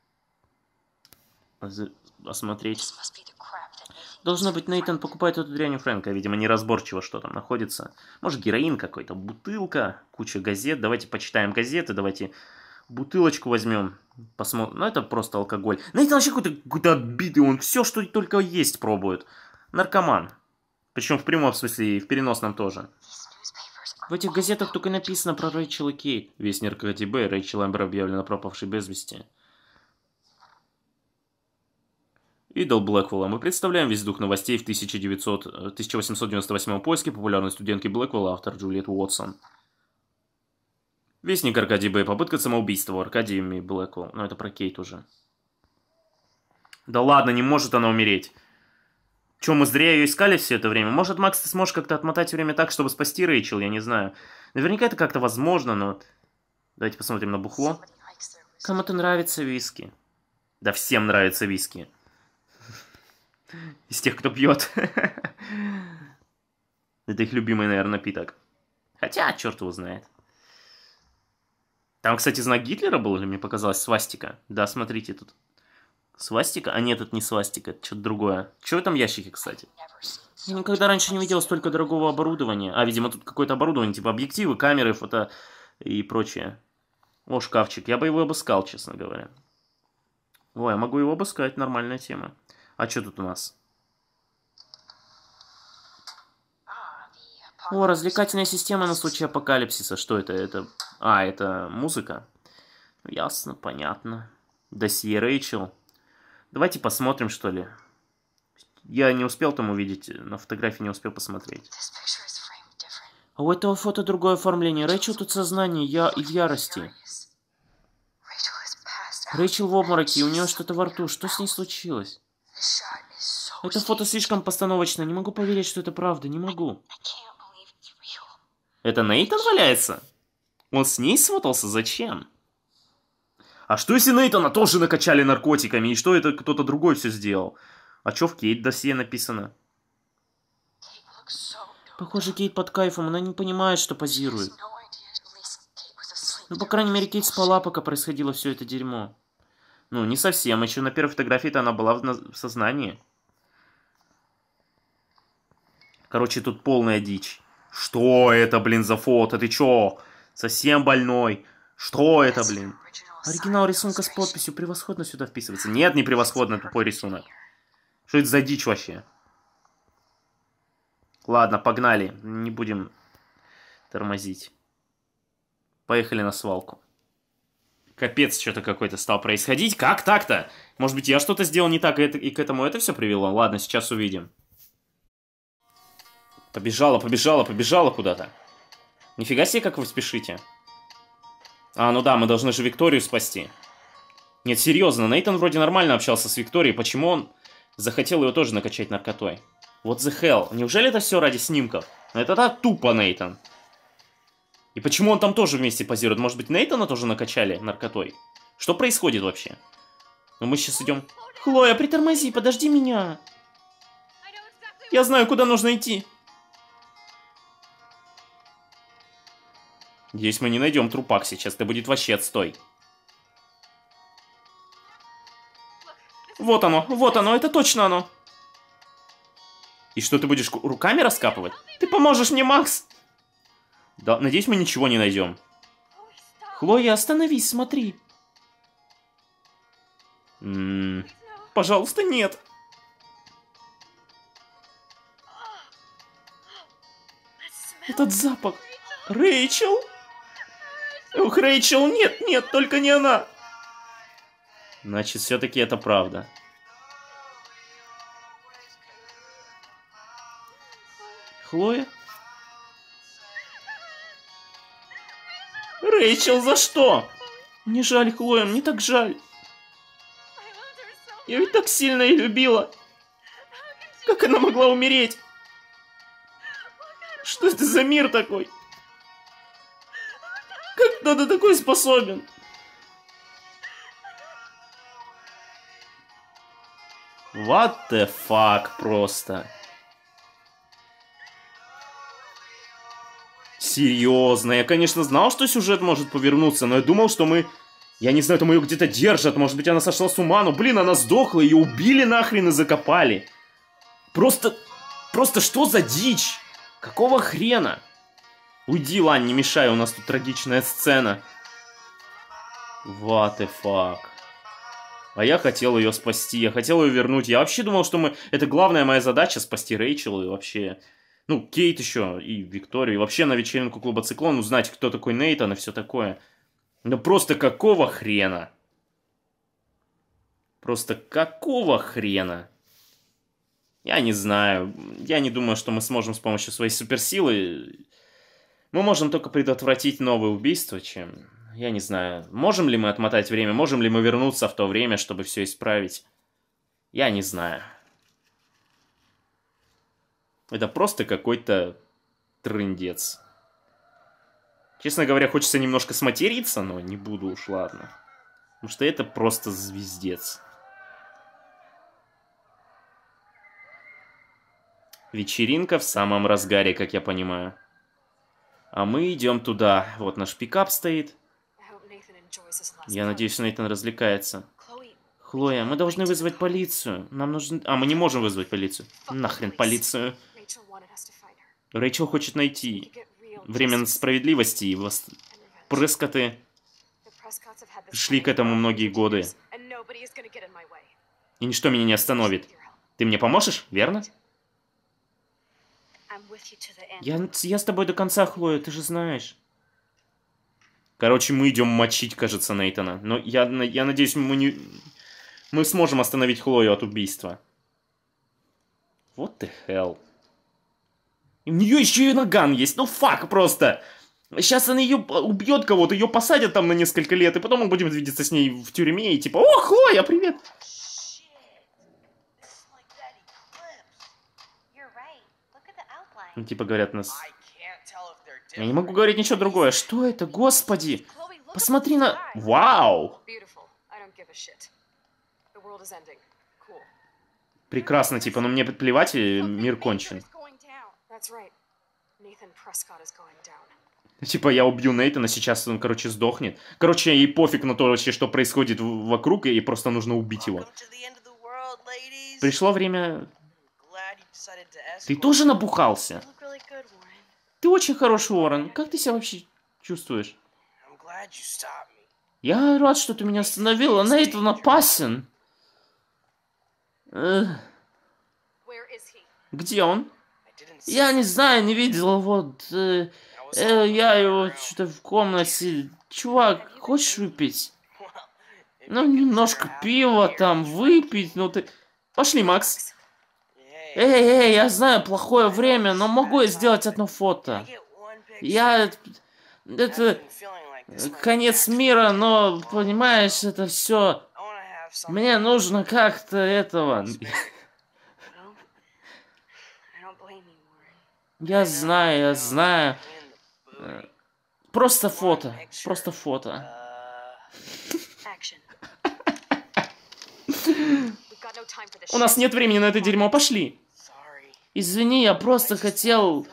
Осмотреть. Должно быть, Нейтан покупает эту дрянь у Фрэнка. Видимо, неразборчиво, что там находится. Может, героин какой-то, бутылка, куча газет. Давайте почитаем газеты, давайте бутылочку возьмем. Посмотрим. Ну, это просто алкоголь. Нейтан вообще какой-то какой-то отбитый. Он все, что только есть, пробует. Наркоман. Причем в прямом смысле и в переносном тоже. В этих газетах только написано про Рэйчел и Кейт. Весь наркотик Б, Рэйчел Эмбер объявлена пропавшей без вести. Идол Блэквелла. Мы представляем весь дух новостей в тысяча девятьсот... тысяча восемьсот девяносто восьмом поиске популярной студентки Блэквелла, автор Джулиет Уотсон. Вестник Аркадий Бэй. Попытка самоубийства у Аркадии Блэквелл. Но это про Кейт уже. Да ладно, не может она умереть. Че, мы зря ее искали все это время? Может, Макс, ты сможешь как-то отмотать время так, чтобы спасти Рэйчел? Я не знаю. Наверняка это как-то возможно, но... Давайте посмотрим на бухло. Кому-то нравится виски. Да всем нравится виски. Из тех, кто пьет. Это их любимый, наверное, напиток. Хотя, черт его знает. Там, кстати, знак Гитлера был, или мне показалось, свастика? Да, смотрите тут. Свастика? А нет, это не свастика, это что-то другое. Что в этом ящике, кстати? Я никогда раньше не видел столько дорогого оборудования. А, видимо, тут какое-то оборудование, типа объективы, камеры, фото и прочее. О, шкафчик. Я бы его обыскал, честно говоря. Ой, я могу его обыскать, нормальная тема. А что тут у нас? О, развлекательная система на случай апокалипсиса. Что это? Это... А, это музыка. Ясно, понятно. Досье Рэйчел. Давайте посмотрим, что ли. Я не успел там увидеть, на фотографии не успел посмотреть. А у этого фото другое оформление. Рэйчел тут сознание, я и в ярости. Рэйчел в обмороке, и у нее что-то во рту. Что с ней случилось? Это фото слишком постановочно. Не могу поверить, что это правда. Не могу. Это Нейтан валяется? Он с ней сфотался? Зачем? А что если Нейтана тоже накачали наркотиками? И что это кто-то другой все сделал? А что в Кейт досье написано? Похоже, Кейт под кайфом. Она не понимает, что позирует. Ну, по крайней мере, Кейт спала, пока происходило все это дерьмо. Ну, не совсем. Еще на первой фотографии-то она была в, в сознании. Короче, тут полная дичь. Что это, блин, за фото? Ты чё? Совсем больной? Что это, блин? Оригинал рисунка с подписью превосходно сюда вписывается. Нет, не превосходно, тупой рисунок. Что это за дичь вообще? Ладно, погнали. Не будем тормозить. Поехали на свалку. Капец, что-то какой-то стал происходить. Как так-то? Может быть, я что-то сделал не так, и, это, и к этому это все привело? Ладно, сейчас увидим. Побежала, побежала, побежала куда-то. Нифига себе, как вы спешите. А, ну да, мы должны же Викторию спасти. Нет, серьезно, Нейтан вроде нормально общался с Викторией. Почему он захотел ее тоже накачать наркотой? What the hell? Неужели это все ради снимков? Ну это так тупо, Нейтан. И почему он там тоже вместе позирует? Может быть, Нейтана тоже накачали наркотой? Что происходит вообще? Ну мы сейчас идем... Хлоя, притормози, подожди меня. Я знаю, куда нужно идти. Надеюсь, мы не найдем трупак сейчас. Это будет вообще отстой. Вот оно, вот оно, это точно оно. И что, ты будешь руками раскапывать? Ты поможешь мне, Макс? Да, надеюсь, мы ничего не найдем. Хлоя, остановись, смотри. М -м, пожалуйста, нет. Этот запах. Рэйчел? Ух, Рэйчел, нет, нет, только не она. Значит, все-таки это правда. Хлоя? Рэйчел, за что? Мне жаль, Хлоя, мне так жаль. Я ведь так сильно ее любила. Как она могла умереть? Что это за мир такой? Как кто-то такой способен? What the fuck просто. Серьезно, я, конечно, знал, что сюжет может повернуться, но я думал, что мы... Я не знаю, там ее где-то держат, может быть, она сошла с ума, но, блин, она сдохла, ее убили нахрен и закопали. Просто... Просто что за дичь? Какого хрена? Уйди, Лань, не мешай, у нас тут трагичная сцена. What the fuck. А я хотел ее спасти, я хотел ее вернуть. Я вообще думал, что мы... Это главная моя задача, спасти Рэйчел и вообще... Ну, Кейт еще и Викторию. И вообще на вечеринку клуба Циклон узнать, кто такой Нейтан и все такое. Ну просто какого хрена? Просто какого хрена? Я не знаю. Я не думаю, что мы сможем с помощью своей суперсилы... Мы можем только предотвратить новые убийства, чем... Я не знаю. Можем ли мы отмотать время? Можем ли мы вернуться в то время, чтобы все исправить? Я не знаю. Это просто какой-то трындец. Честно говоря, хочется немножко сматериться, но не буду уж, ладно. Потому что это просто звездец. Вечеринка в самом разгаре, как я понимаю. А мы идем туда. Вот наш пикап стоит. Я надеюсь, Нейтан развлекается. Хлоя, мы должны вызвать полицию. Нам нужно... А, мы не можем вызвать полицию. Нахрен полицию. Рэйчел хочет найти. Время справедливости и вос... Прескоты шли к этому многие годы. И ничто меня не остановит. Ты мне поможешь, верно? Я, я с тобой до конца, Хлоя, ты же знаешь. Короче, мы идем мочить, кажется, Нейтана. Но я, я надеюсь, мы не... Мы сможем остановить Хлою от убийства. What the hell? И у нее еще и наган есть. Ну фак просто. Сейчас она ее убьет кого-то, ее посадят там на несколько лет, и потом мы будем видеться с ней в тюрьме и типа, о, Хлоя, привет. Ну, типа говорят нас... Я не могу говорить ничего другое. Что это? Господи! Посмотри на... Вау! Прекрасно, типа, но мне плевать, и мир кончен. Типа, я убью Нейтана, сейчас он, короче, сдохнет. Короче, ей пофиг на то вообще, что происходит вокруг, и просто нужно убить его. Пришло время... Ты тоже набухался? Ты очень хороший, Уоррен. Как ты себя вообще чувствуешь? Я рад, что ты меня остановил, а Нейтан опасен. Эх. Где он? Я не знаю, не видел, вот... Э, э, я его что-то в комнате... Чувак, хочешь выпить? Ну, немножко пива там, выпить, ну ты... Пошли, Макс. Эй, эй, я знаю, плохое время, но могу я сделать одно фото? Я... Это... Конец мира, но, понимаешь, это все... Мне нужно как-то этого... Я знаю, я знаю. Просто фото. Просто фото. У нас нет времени на это дерьмо, пошли. Извини, я просто хотел...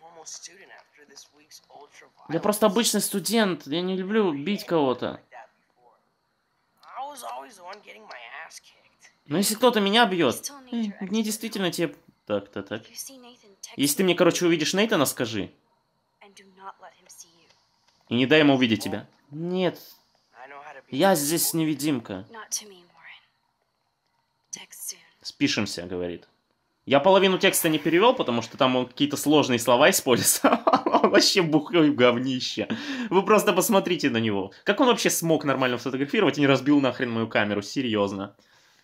Я просто обычный студент, я не люблю бить кого-то. Но если кто-то меня бьет, мне действительно тебе... Так, так, так. Если ты мне, короче, увидишь Нейтана, скажи. И не дай ему увидеть тебя. Нет. Я здесь невидимка. Спишемся, говорит. Я половину текста не перевел, потому что там он какие-то сложные слова использовал. Он вообще бухой говнище. Вы просто посмотрите на него. Как он вообще смог нормально фотографировать и не разбил нахрен мою камеру? Серьезно.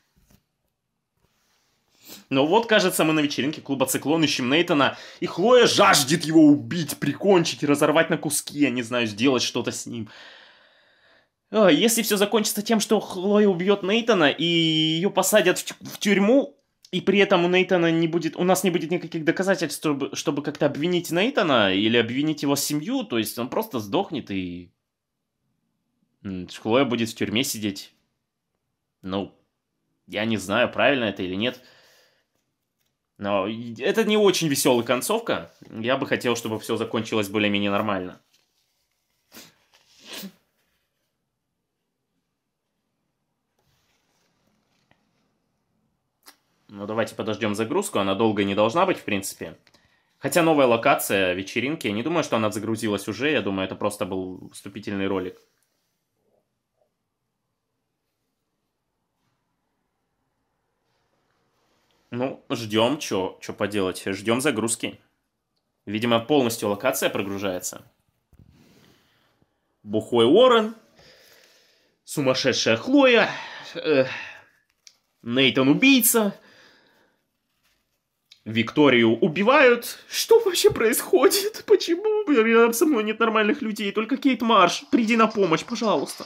Ну вот, кажется, мы на вечеринке клуба Циклон ищем Нейтана, и Хлоя жаждет его убить, прикончить и разорвать на куски, я не знаю, сделать что-то с ним. Если все закончится тем, что Хлоя убьет Нейтана, и ее посадят в, тю в тюрьму, и при этом у Нейтана не будет, у нас не будет никаких доказательств, чтобы, чтобы как-то обвинить Нейтана или обвинить его семью, то есть он просто сдохнет, и Хлоя будет в тюрьме сидеть. Ну, я не знаю, правильно это или нет. Но это не очень веселая концовка. Я бы хотел, чтобы все закончилось более-менее нормально. Ну, давайте подождем загрузку. Она долго не должна быть, в принципе. Хотя новая локация вечеринки. Я не думаю, что она загрузилась уже. Я думаю, это просто был вступительный ролик. Ну, ждем, что поделать. Ждем загрузки. Видимо, полностью локация прогружается. Бухой Уоррен. Сумасшедшая Хлоя. Эх. Нейтан убийца. Викторию убивают. Что вообще происходит? Почему рядом со мной нет нормальных людей? Только Кейт Марш. Приди на помощь, пожалуйста.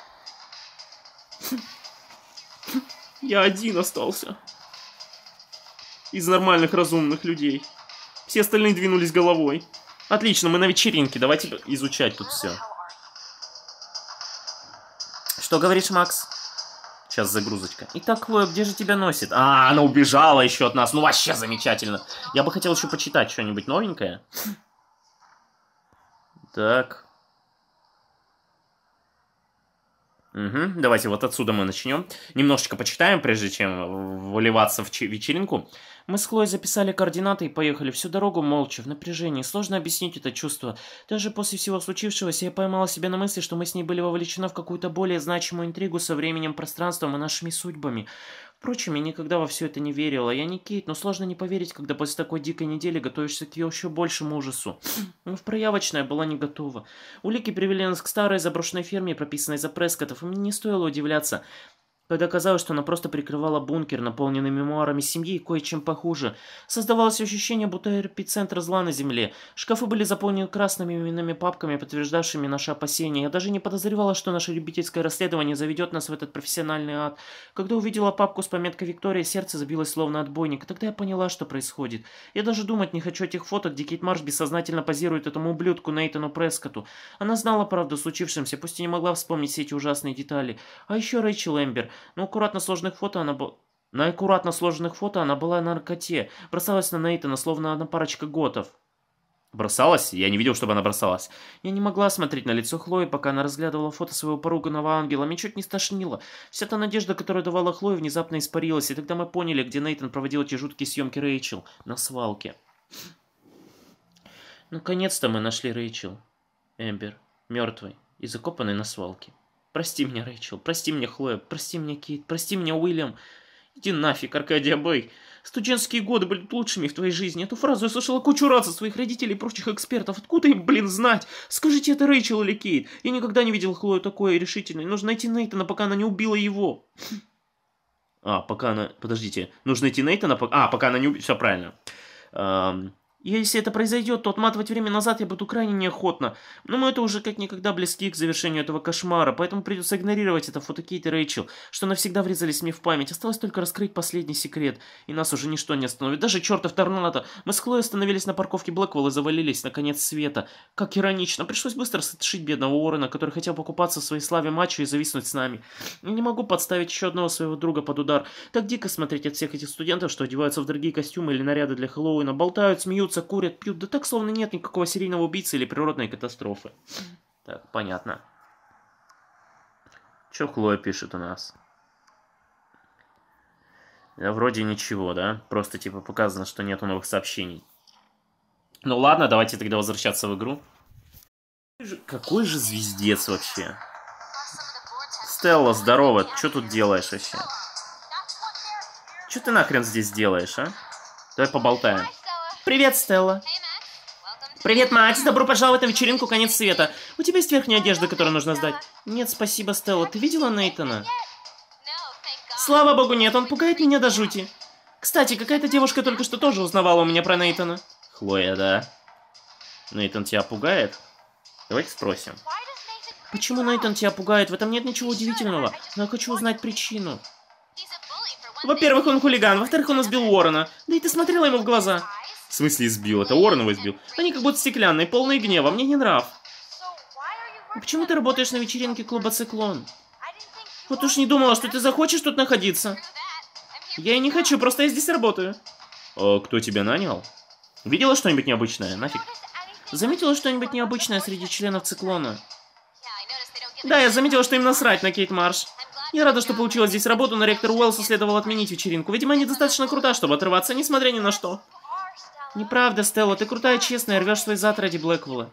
Я один остался. Из нормальных, разумных людей. Все остальные двинулись головой. Отлично, мы на вечеринке. Давайте изучать тут все. Что говоришь, Макс? Сейчас загрузочка. Итак, Хлоя, где же тебя носит? А, она убежала еще от нас. Ну, вообще замечательно. Я бы хотел еще почитать что-нибудь новенькое. Так. Угу, давайте вот отсюда мы начнем. Немножечко почитаем, прежде чем выливаться в вечеринку. Мы с Хлоей записали координаты и поехали всю дорогу молча, в напряжении. Сложно объяснить это чувство. Даже после всего случившегося я поймала себя на мысли, что мы с ней были вовлечены в какую-то более значимую интригу со временем, пространством и нашими судьбами. Впрочем, я никогда во все это не верила. Я не Кейт, но сложно не поверить, когда после такой дикой недели готовишься к еще большему ужасу. Но в проявочной я была не готова. Улики привели нас к старой заброшенной ферме, прописанной за Прескоттов, и мне не стоило удивляться, когда казалось, что она просто прикрывала бункер, наполненный мемуарами семьи и кое-чем похуже. Создавалось ощущение, будто эпицентр зла на земле. Шкафы были заполнены красными именными папками, подтверждавшими наши опасения. Я даже не подозревала, что наше любительское расследование заведет нас в этот профессиональный ад. Когда увидела папку с пометкой «Виктория», сердце забилось словно отбойник. Тогда я поняла, что происходит. Я даже думать не хочу о тех фото, где Кейт Марш бессознательно позирует этому ублюдку Нейтану Прескотту. Она знала правду о случившемся, пусть и не могла вспомнить все эти ужасные детали. А еще Рэйчел Эмбер. На аккуратно сложенных фото она была... На аккуратно сложенных фото она была на наркоте. Бросалась на Нейтана, словно одна парочка готов. Бросалась? Я не видел, чтобы она бросалась. Я не могла смотреть на лицо Хлои, пока она разглядывала фото своего поруганного ангела. Меня чуть не стошнило. Вся та надежда, которую давала Хлоя, внезапно испарилась. И тогда мы поняли, где Нейтан проводил эти жуткие съемки Рэйчел. На свалке. Наконец-то мы нашли Рэйчел Эмбер, мертвой и закопанной на свалке. Прости меня, Рэйчел, прости меня, Хлоя, прости меня, Кейт, прости меня, Уильям. Иди нафиг, Аркадия Бэй. Студенческие годы были лучшими в твоей жизни. Эту фразу я слышала кучу раз от своих родителей и прочих экспертов. Откуда им, блин, знать? Скажите, это Рэйчел или Кейт? Я никогда не видел Хлою такой решительной. Нужно найти Нейтана, пока она не убила его. А, пока она... Подождите. Нужно найти Нейтана, пока... А, пока она не убила... Все правильно. Эм... Если это произойдет, то отматывать время назад я буду крайне неохотно. Но мы это уже как никогда близки к завершению этого кошмара, поэтому придется игнорировать это фото Кейт и Рэйчел, что навсегда врезались мне в память. Осталось только раскрыть последний секрет, и нас уже ничто не остановит. Даже чертов торнадо. Мы с Хлоей остановились на парковке Блэквелл и завалились на конец света. Как иронично. Пришлось быстро сшить бедного Уоррена, который хотел покупаться в своей славе мачо и зависнуть с нами. Я не могу подставить еще одного своего друга под удар. Так дико смотреть от всех этих студентов, что одеваются в дорогие костюмы или наряды для Хэллоуина, болтают, смеются, курят, пьют, да так, словно нет никакого серийного убийцы или природной катастрофы. Так, понятно. Чё Хлоя пишет у нас? Да, вроде ничего, да? Просто, типа, показано, что нету новых сообщений. Ну ладно, давайте тогда возвращаться в игру. Какой же звездец вообще? Стелла, здорово, что тут делаешь вообще? Что ты нахрен здесь делаешь, а? Давай поболтаем. Привет, Стелла. Привет, Макс. Добро пожаловать на вечеринку «Конец света». У тебя есть верхняя одежда, которую нужно сдать? Нет, спасибо, Стелла. Ты видела Нейтана? Слава богу, нет. Он пугает меня до жути. Кстати, какая-то девушка только что тоже узнавала у меня про Нейтана. Хлоя, да. Нейтан тебя пугает? Давайте спросим. Почему Нейтан тебя пугает? В этом нет ничего удивительного. Но я хочу узнать причину. Во-первых, он хулиган. Во-вторых, он избил Уоррена. Да и ты смотрела ему в глаза. В смысле избил? Это Уоррен его избил. Они как будто стеклянные, полные гнева. Мне не нрав. А почему ты работаешь на вечеринке клуба «Циклон»? Вот уж не думала, что ты захочешь тут находиться. Я и не хочу, просто я здесь работаю. А кто тебя нанял? Видела что-нибудь необычное? Нафиг. Заметила что-нибудь необычное среди членов «Циклона»? Да, я заметила, что им насрать на Кейт Марш. Я рада, что получила здесь работу, но ректору Уэллсу следовало отменить вечеринку. Видимо, недостаточно крута, чтобы отрываться, несмотря ни на что. Неправда, Стелла, ты крутая, честная, рвешь свой зад ради Блэквелла.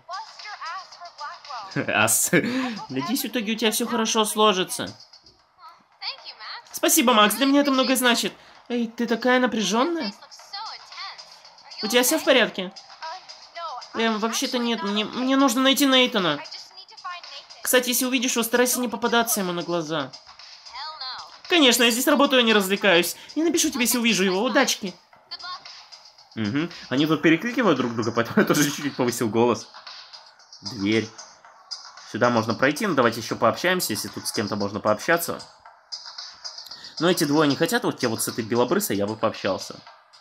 Ас. Надеюсь, в итоге у тебя все хорошо сложится. Спасибо, Макс, для меня это многое значит. Эй, ты такая напряженная? У тебя все в порядке? Эм, вообще-то нет, мне, мне нужно найти Нейтана. Кстати, если увидишь его, старайся не попадаться ему на глаза. Конечно, я здесь работаю, а не развлекаюсь. Я напишу тебе, если увижу его. Удачки. Угу. Они тут перекликивают друг друга, поэтому я тоже чуть-чуть повысил голос. Дверь. Сюда можно пройти, но давайте еще пообщаемся, если тут с кем-то можно пообщаться. Но эти двое не хотят, вот те вот с этой белобрысой я бы пообщался.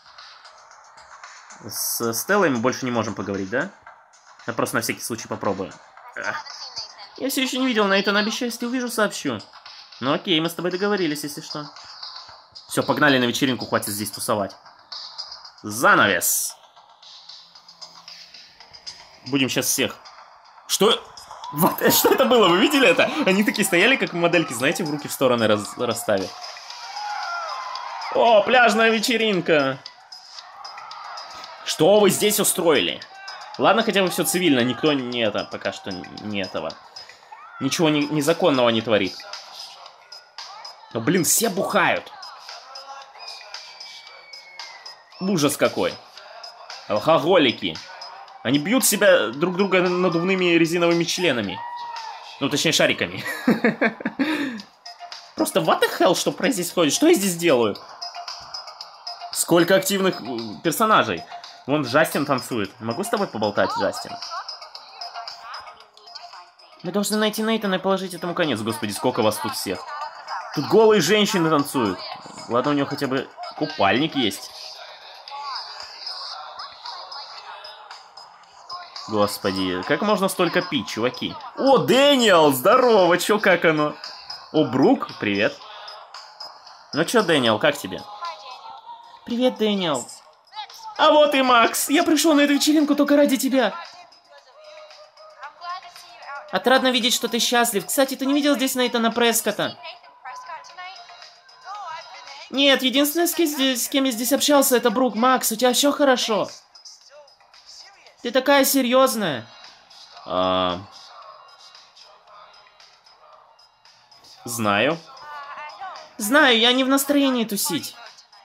С Стеллой мы больше не можем поговорить, да? Я просто на всякий случай попробую. Ах. Я все еще не видел Нейтана, обещаю, если увижу, сообщу. Ну окей, мы с тобой договорились, если что. Все, погнали на вечеринку, хватит здесь тусовать. Занавес. Будем сейчас всех. Что? Вот, что это было? Вы видели это? Они такие стояли, как модельки, знаете, в руки в стороны раз, расставив. О, пляжная вечеринка. Что вы здесь устроили? Ладно, хотя бы все цивильно, никто не это, пока что не этого. Ничего не, незаконного не творит. Но, блин, все бухают. Ужас какой. Алкоголики. Они бьют себя друг друга надувными резиновыми членами. Ну, точнее, шариками. Просто what the hell, что происходит? Что я здесь делаю? Сколько активных персонажей. Вон Джастин танцует. Могу с тобой поболтать, Джастин? Мы должны найти Нейтана и положить этому конец. Господи, сколько вас тут всех. Тут голые женщины танцуют. Ладно, у него хотя бы купальник есть. Господи, как можно столько пить, чуваки? О, Дэниел, здорово, чё, как оно? О, Брук, привет. Ну чё, Дэниел, как тебе? Привет, Дэниел. А вот и Макс, я пришел на эту вечеринку только ради тебя. Отрадно видеть, что ты счастлив. Кстати, ты не видел здесь Нейтана Прескотта? Нет, единственное, с кем, здесь, с кем я здесь общался, это Брук. Макс, у тебя все хорошо? Ты такая серьезная. А... Знаю. Знаю, я не в настроении тусить.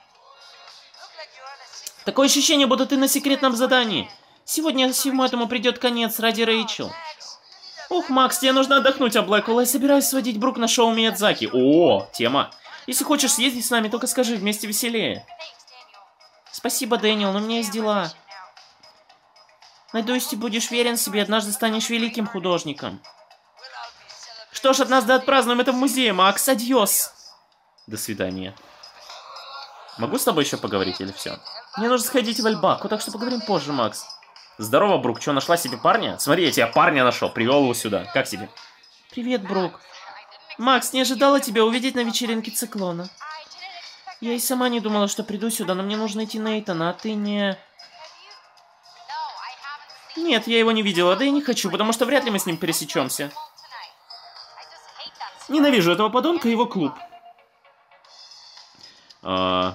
Такое ощущение, будто ты на секретном задании. Сегодня всему этому придет конец ради Рэйчел. Ух, Макс, тебе нужно отдохнуть, а Блэквелл, я собираюсь сводить Брук на шоу Миядзаки. О, тема. Если хочешь съездить с нами, только скажи, вместе веселее. Спасибо, Дэниел, но у меня есть дела. Надеюсь, ты будешь верен себе, однажды станешь великим художником. Что ж, от нас да отпразднуем это в музее, Макс, адьос. До свидания. Могу с тобой еще поговорить или все? Мне нужно сходить в Альбаку, так что поговорим позже, Макс. Здорово, Брук, что, нашла себе парня? Смотри, я тебе парня нашел, привел его сюда. Как тебе? Привет, Брук. Макс, не ожидала тебя увидеть на вечеринке Циклона. Я и сама не думала, что приду сюда, но мне нужно идти Нейтана, а ты не... Нет, я его не видела, да и не хочу, потому что вряд ли мы с ним пересечемся. Ненавижу этого подонка и его клуб. А...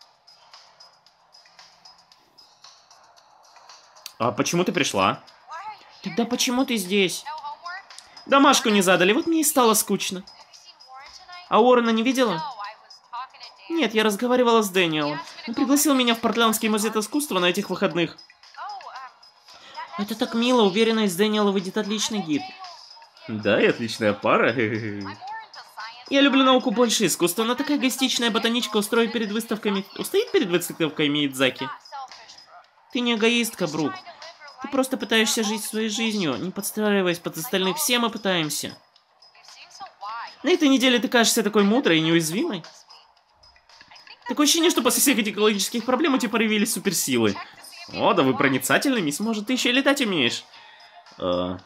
а почему ты пришла? Тогда почему ты здесь? Домашку не задали, вот мне и стало скучно. А Уоррена не видела? Нет, я разговаривала с Дэниелом. Он пригласил меня в Портландский музей искусства на этих выходных. Это так мило, уверена, из Дэниела выйдет отличный гид. Да, и отличная пара. Я люблю науку больше искусства, но такая гостичная ботаничка устроит перед выставками... Устоит перед выставкой Миядзаки? Ты не эгоистка, Брук. Ты просто пытаешься жить своей жизнью, не подстраиваясь под остальных. Все мы пытаемся. На этой неделе ты кажешься такой мудрой и неуязвимой. Такое ощущение, что после всех этих экологических проблем у тебя проявились суперсилы. О, да вы проницательный, мисс. Может, ты еще и летать умеешь? Э...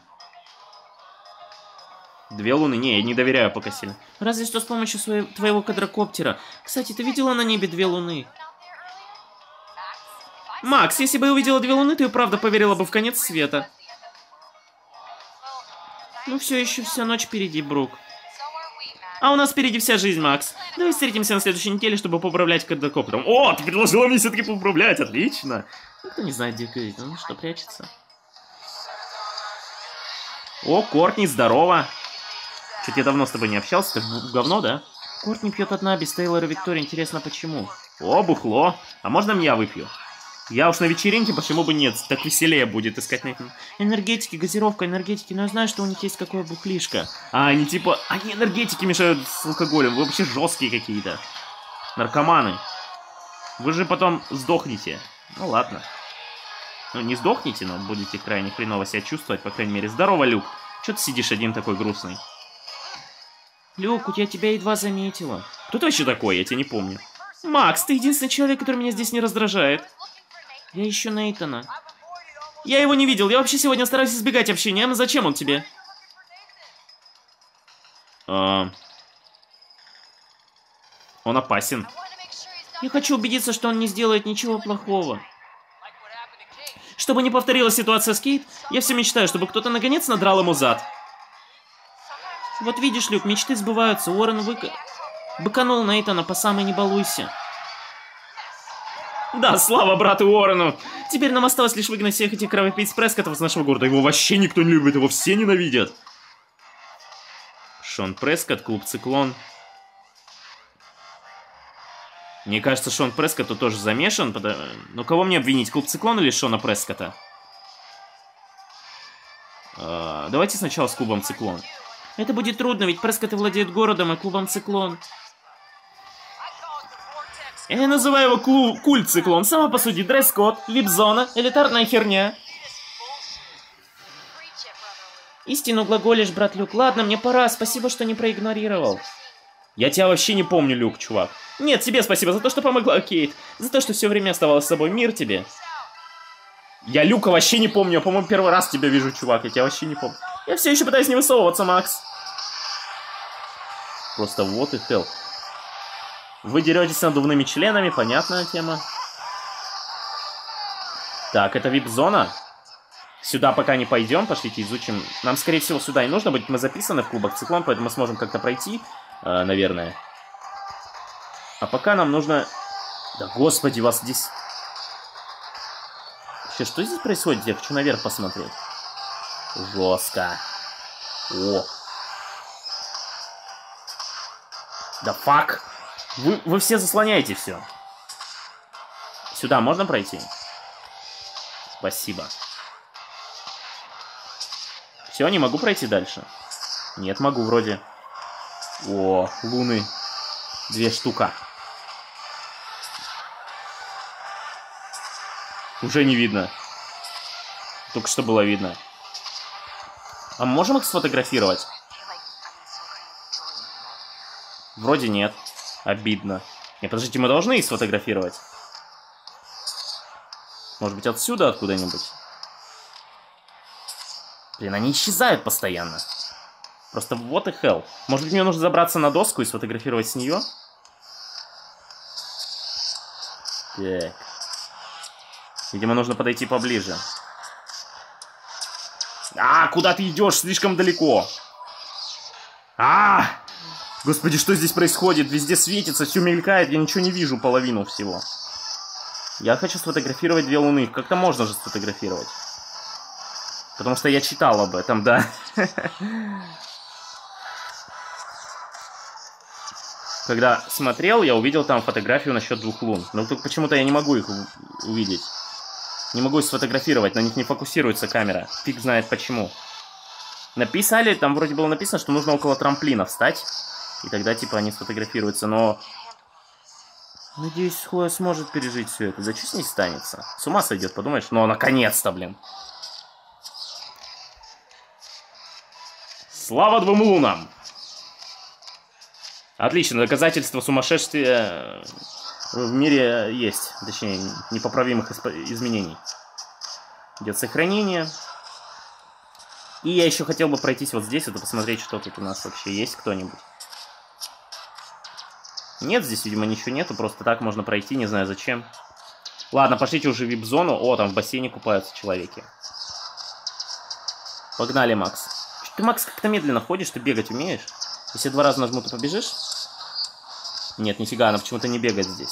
Две луны? Не, я не доверяю пока сильно. Разве что с помощью своего, твоего квадрокоптера. Кстати, ты видела на небе две луны? Макс, если бы я увидела две луны, ты и правда поверила бы в конец света. Ну все еще вся ночь впереди, Брук. А у нас впереди вся жизнь, Макс. Давай встретимся на следующей неделе, чтобы поуправлять квадрокоптером. О, ты предложила мне все-таки поуправлять, отлично. Никто не знает, где говорит, он что, прячется? О, Кортни, здорово. Что-то я давно с тобой не общался, ты говно, да? Кортни пьет одна, без Тейлора и Виктории, интересно почему? О, бухло. А можно я выпью? Я уж на вечеринке, почему бы нет? Так веселее будет искать на этом. Энергетики, газировка, энергетики. Но я знаю, что у них есть какое бухлишко. А, они типа... Они энергетики мешают с алкоголем. Вы вообще жесткие какие-то. Наркоманы. Вы же потом сдохнете. Ну ладно. Ну не сдохнете, но будете крайне хреново себя чувствовать, по крайней мере. Здорово, Люк. Чё ты сидишь один такой грустный? Люк, я тебя едва заметила. Кто ты вообще такой? Я тебя не помню. Макс, ты единственный человек, который меня здесь не раздражает. Я ищу Нейтана. Я его не видел. Я вообще сегодня стараюсь избегать общения. А зачем он тебе? А... Он опасен. Я хочу убедиться, что он не сделает ничего плохого. Чтобы не повторилась ситуация с Кейт, я все мечтаю, чтобы кто-то наконец надрал ему зад. Вот видишь, Люк, мечты сбываются. Уоррен выка... быканул Нейтана по самой не балуйся. Да, слава брату Уоррену! Теперь нам осталось лишь выгнать всех этих кровопийц Прескоттов из нашего города. Его вообще никто не любит, его все ненавидят. Шон Прескотт, клуб Циклон. Мне кажется, Шон Прескотт тоже замешан. Потому... Ну, кого мне обвинить, клуб Циклон или Шона Прескотта? А, давайте сначала с клубом Циклон. Это будет трудно, ведь Прескотты владеют городом и клубом Циклон. Я называю его клу культ Циклон. Сама посуди, дресс-код, вип-зона, элитарная херня. Истину глаголишь, брат Люк. Ладно, мне пора. Спасибо, что не проигнорировал. Я тебя вообще не помню, Люк, чувак. Нет, тебе спасибо за то, что помогла Кейт. За то, что все время оставалась с собой. Мир тебе. Я Люка вообще не помню. Я, по-моему, первый раз тебя вижу, чувак. Я тебя вообще не помню. Я все еще пытаюсь не высовываться, Макс. Просто вот и хелл. Вы деретесь с надувными членами, понятная тема. Так, это вип-зона. Сюда пока не пойдем, пошлите изучим. Нам, скорее всего, сюда и нужно быть. Мы записаны в клубах Циклон, поэтому мы сможем как-то пройти, э, наверное. А пока нам нужно... Да господи, вас здесь... Вообще, что здесь происходит? Я хочу наверх посмотреть. Жестко. О. Да фак. Вы, вы все заслоняете все. Сюда можно пройти? Спасибо. Все, не могу пройти дальше? Нет, могу вроде. О, луны. Две штука. Уже не видно. Только что было видно. А мы можем их сфотографировать? Вроде нет. Обидно. Не, подождите, мы должны их сфотографировать. Может быть, отсюда откуда-нибудь? Блин, они исчезают постоянно. Просто вот и hell. Может быть, мне нужно забраться на доску и сфотографировать с нее? Так. Видимо, нужно подойти поближе. А, куда ты идешь? Слишком далеко. А! Господи, что здесь происходит? Везде светится, все мелькает, я ничего не вижу, половину всего. Я хочу сфотографировать две луны. Как-то можно же сфотографировать. Потому что я читал об этом, да. Когда смотрел, я увидел там фотографию насчет двух лун. Но только почему-то я не могу их увидеть. Не могу их сфотографировать, на них не фокусируется камера. Фиг знает почему. Написали, там вроде было написано, что нужно около трамплина встать. И тогда, типа, они сфотографируются, но... Надеюсь, Хлоя сможет пережить все это. Да что с ней станется? С ума сойдет, подумаешь? Ну, наконец-то, блин. Слава двум лунам! Отлично, доказательства сумасшествия в мире есть. Точнее, непоправимых изменений. Идет сохранение. И я еще хотел бы пройтись вот здесь, вот, посмотреть, что тут у нас вообще есть, кто-нибудь. Нет, здесь, видимо, ничего нету, просто так можно пройти, не знаю зачем. Ладно, пошлите уже в вип-зону. О, там в бассейне купаются человеки. Погнали, Макс. Ты, Макс, как-то медленно ходишь, ты бегать умеешь? Если два раза нажму, ты побежишь? Нет, нифига, она почему-то не бегает здесь.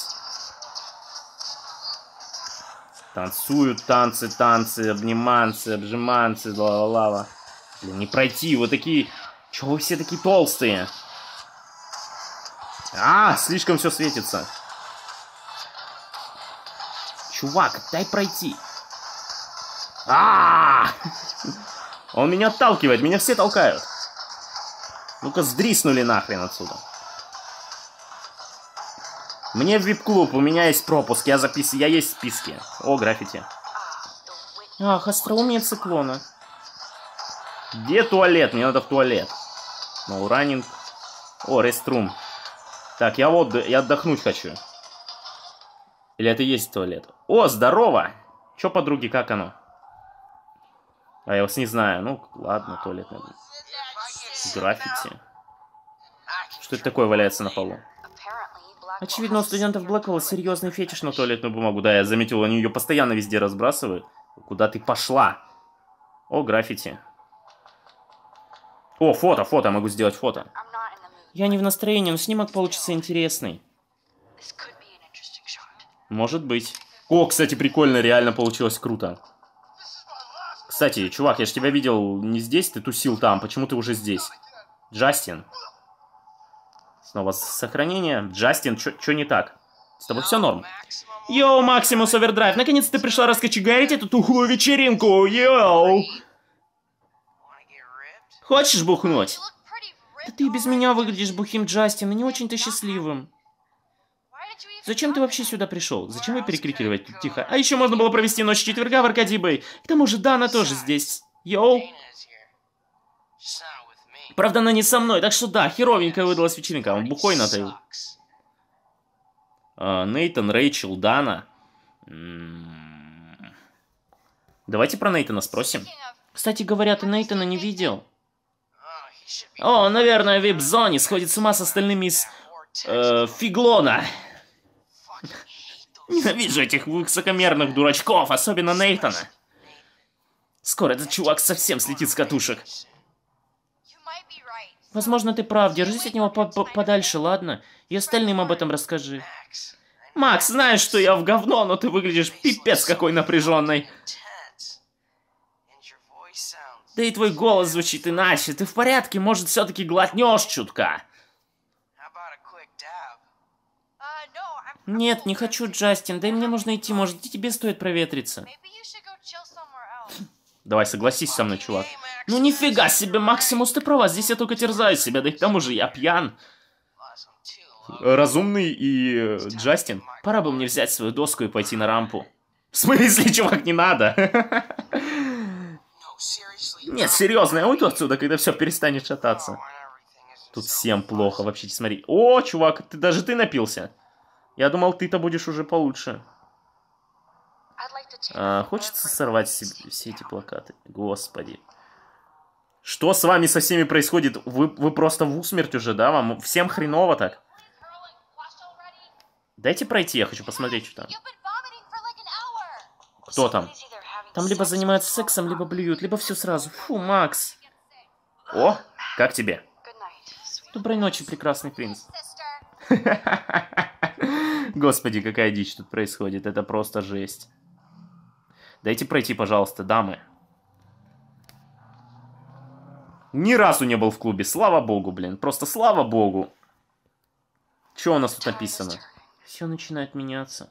Танцуют, танцы, танцы, обниманцы, обжиманцы, ла-ла-ла. Блин, не пройти, вы такие... Чего вы все такие толстые? А, слишком все светится. Чувак, дай пройти. А, он меня отталкивает, меня все толкают. Ну-ка, сдриснули нахрен отсюда. Мне в вип-клуб, у меня есть пропуск, я запис... я есть в списке. О, граффити. Ах, остроумие циклона. Где туалет? Мне надо в туалет. No running. О, реструм. Так, я вот, я отдохнуть хочу. Или это и есть туалет? О, здорово! Чё, подруги, как оно? А я вас не знаю. Ну, ладно, туалет надо. Граффити. Что это такое валяется на полу? Очевидно, у студентов Блэквелла серьезный фетиш на туалетную бумагу. Да, я заметил, они ее постоянно везде разбрасывают. Куда ты пошла? О, граффити. О, фото, фото, могу сделать фото. Я не в настроении, но снимок получится интересный. Может быть. О, кстати, прикольно, реально получилось круто. Кстати, чувак, я же тебя видел не здесь, ты тусил там. Почему ты уже здесь? Джастин. Снова сохранение. Джастин, чё не так? С тобой все норм? Йоу, Максимус Овердрайв, наконец ты пришла раскочегарить эту тухлую вечеринку. Йоу. Хочешь бухнуть? Да ты без меня выглядишь бухим, Джастин, и не очень-то счастливым. Зачем ты вообще сюда пришел? Зачем вы перекрикиваете тут тихо? А еще можно было провести ночь четверга в Аркадий Бэй. К тому же Дана тоже здесь. Йоу. Правда, она не со мной, так что да, херовенькая выдалась вечеринка. Он бухой натаил. А, Нейтан, Рэйчел, Дана. М-м-м. Давайте про Нейтана спросим. Кстати говоря, ты Нейтана не видел? О, наверное, в вип-зоне сходит с ума с остальными из э, Фиглона. Ненавижу этих высокомерных дурачков, особенно Нейтана. Скоро этот чувак совсем слетит с катушек. Возможно, ты прав. Держись от него подальше, ладно? И остальным об этом расскажи. Макс, знаешь, что я в говно, но ты выглядишь пипец какой напряженной. Да и твой голос звучит иначе. Ты в порядке? Может, все-таки глотнешь чутка? Нет, не хочу, Джастин. Да и мне нужно идти. Может, и тебе стоит проветриться. Давай, согласись со мной, чувак. Ну нифига себе, Максимус, ты права. Здесь я только терзаю себя. Да и к тому же я пьян. Разумный и э, Джастин. Пора бы мне взять свою доску и пойти на рампу. В смысле, чувак, не надо? Нет, серьезно, я уйду отсюда, когда все перестанет шататься. Тут всем плохо, вообще, смотри. О, чувак, ты даже ты напился. Я думал, ты-то будешь уже получше. А, хочется сорвать себе все эти плакаты. Господи. Что с вами со всеми происходит? Вы, вы просто в усмерть уже, да? Вам всем хреново так? Дайте пройти, я хочу посмотреть, что там. Кто там? Там либо занимаются сексом, либо блюют, либо все сразу. Фу, Макс. О, как тебе? Доброй ночи, прекрасный принц. Господи, какая дичь тут происходит. Это просто жесть. Дайте пройти, пожалуйста, дамы. Ни разу не был в клубе. Слава богу, блин. Просто слава богу. Что у нас тут написано? Все начинает меняться.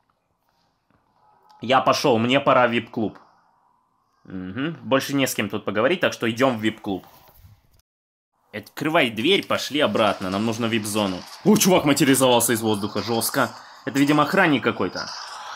Я пошел, мне пора в вип-клуб. Угу. Больше не с кем тут поговорить, так что идем в вип-клуб. Открывай дверь, пошли обратно. Нам нужно вип-зону. О, чувак материализовался из воздуха, жестко. Это, видимо, охранник какой-то.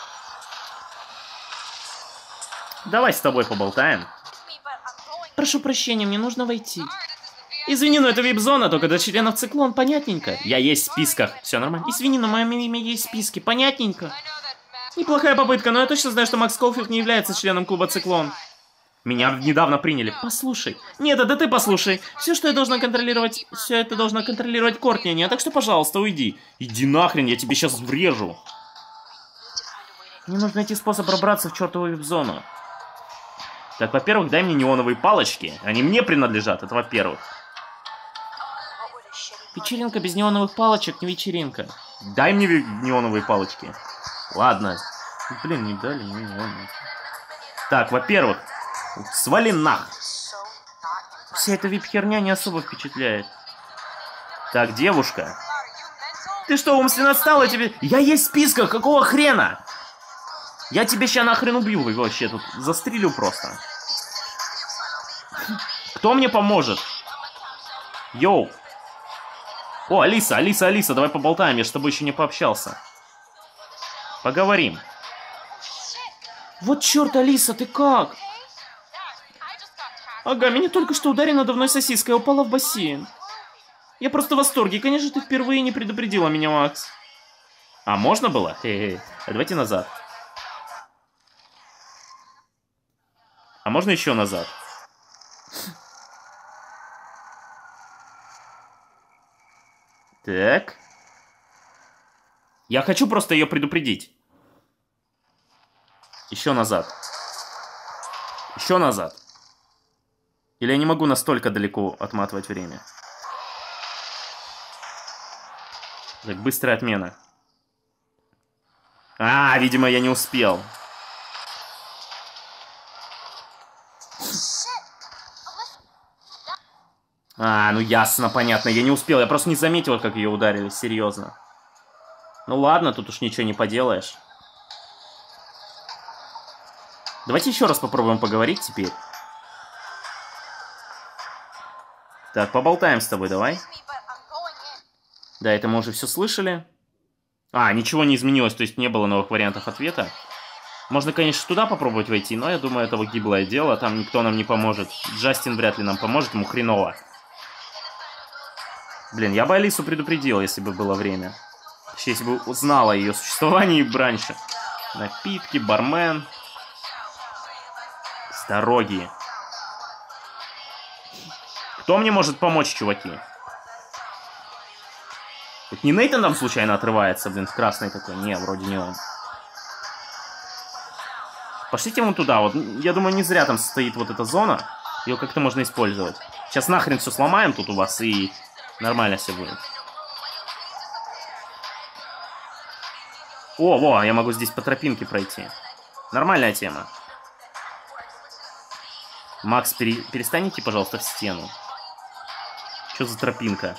Давай с тобой поболтаем. Прошу прощения, мне нужно войти. Извини, но это вип-зона, только до членов циклон, понятненько. Я есть в списках, все нормально. Извини, но мое имя есть в списке, понятненько. Неплохая попытка, но я точно знаю, что Макс Колфилд не является членом клуба Циклон. Меня недавно приняли. Послушай. Нет, да ты послушай. Все, что я должна контролировать, все это должна контролировать Кортни, не, так что, пожалуйста, уйди. Иди нахрен, я тебе сейчас врежу. Мне нужно найти способ пробраться в чертову вип-зону. Так, во-первых, дай мне неоновые палочки. Они мне принадлежат, это во-первых. Вечеринка без неоновых палочек не вечеринка. Дай мне неоновые палочки. Ладно. Блин, не дали мне неоновые. Так, во-первых, свали нах. Вся эта вип-херня не особо впечатляет. Так, девушка. Ты что, умственно отстала тебе? Я есть в списках, какого хрена? Я тебя сейчас нахрен убью вообще тут. Застрелю просто. Кто мне поможет? Йоу. О, Алиса, Алиса, Алиса, давай поболтаем. Я ж с тобой еще не пообщался. Поговорим. Вот черт, Алиса, ты как? Ага, меня только что ударили надувной сосиской, я упала в бассейн. Я просто в восторге. Конечно, ты впервые не предупредила меня, Макс. А можно было? Хе-хе. Давайте назад. А можно еще назад? Так. Я хочу просто ее предупредить. Еще назад. Еще назад. Или я не могу настолько далеко отматывать время? Так, быстрая отмена. А, видимо, я не успел. А, ну ясно, понятно. Я не успел, я просто не заметил, как ее ударили, серьезно. Ну ладно, тут уж ничего не поделаешь. Давайте еще раз попробуем поговорить теперь. Так, поболтаем с тобой, давай. Да, это мы уже все слышали. А, ничего не изменилось, то есть не было новых вариантов ответа. Можно, конечно, туда попробовать войти, но я думаю, это гиблое дело, там никто нам не поможет. Джастин вряд ли нам поможет, ему хреново. Блин, я бы Алису предупредил, если бы было время. Точнее, если бы узнала о ее существовании раньше. Напитки, бармен. С дороги. Кто мне может помочь, чуваки? Это не Нейтан там случайно отрывается, блин, в красный такой? Не, вроде не он. Пошлите вон туда, вот, я думаю, не зря там стоит вот эта зона. Ее как-то можно использовать. Сейчас нахрен все сломаем тут у вас, и нормально все будет. О, во, я могу здесь по тропинке пройти. Нормальная тема. Макс, пере... перестань идти, пожалуйста, в стену. Что за тропинка?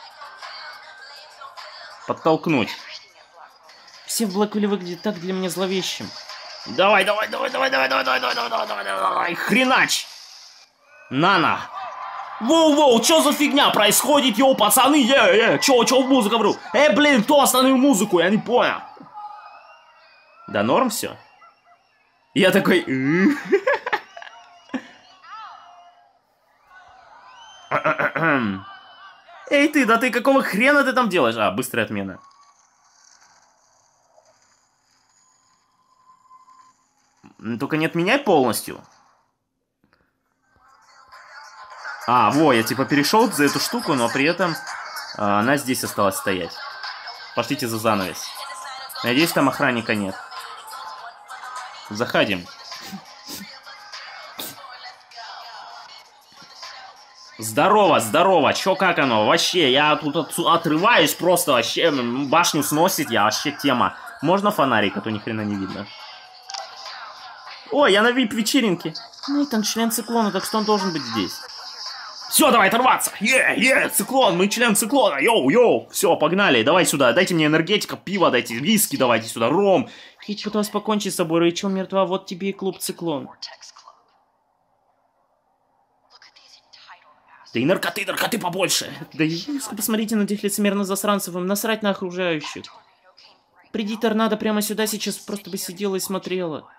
Подтолкнуть. Все в Блэквилле выглядят так для меня зловещим. Давай, давай, давай, давай, давай, давай, давай, давай, давай, давай, давай, давай, хренач! Нана! Воу-воу, что за фигня происходит, йоу, пацаны, е, е, чё, чё в музыку вру? Э, блин, кто остановил музыку, я не понял. Да норм все? Я такой... Эй ты, да ты какого хрена ты там делаешь? А, быстрая отмена. Только не отменяй полностью. А, во, я типа перешел за эту штуку, но при этом а, она здесь осталась стоять. Пошлите за занавес. Надеюсь, там охранника нет. Заходим. Здорово, здорово, чё, как оно? Вообще, я тут от, отрываюсь просто, вообще, башню сносит, я вообще тема. Можно фонарик, а то ни хрена не видно. Ой, я на вип-вечеринке. Нейтан член циклона, так что он должен быть здесь. Все, давай оторваться. Е, е, циклон, мы член циклона. Йоу, йоу. Все, погнали, давай сюда. Дайте мне энергетика, пиво дайте, виски давайте сюда, ром. Хейт пыталась покончить с собой, Рэйчел мертва, вот тебе и клуб циклон. Да и наркоты, наркоты побольше. Да и посмотрите на этих лицемерных засранцев, им насрать на окружающих. Приди, торнадо, прямо сюда сейчас просто бы сидела и смотрела.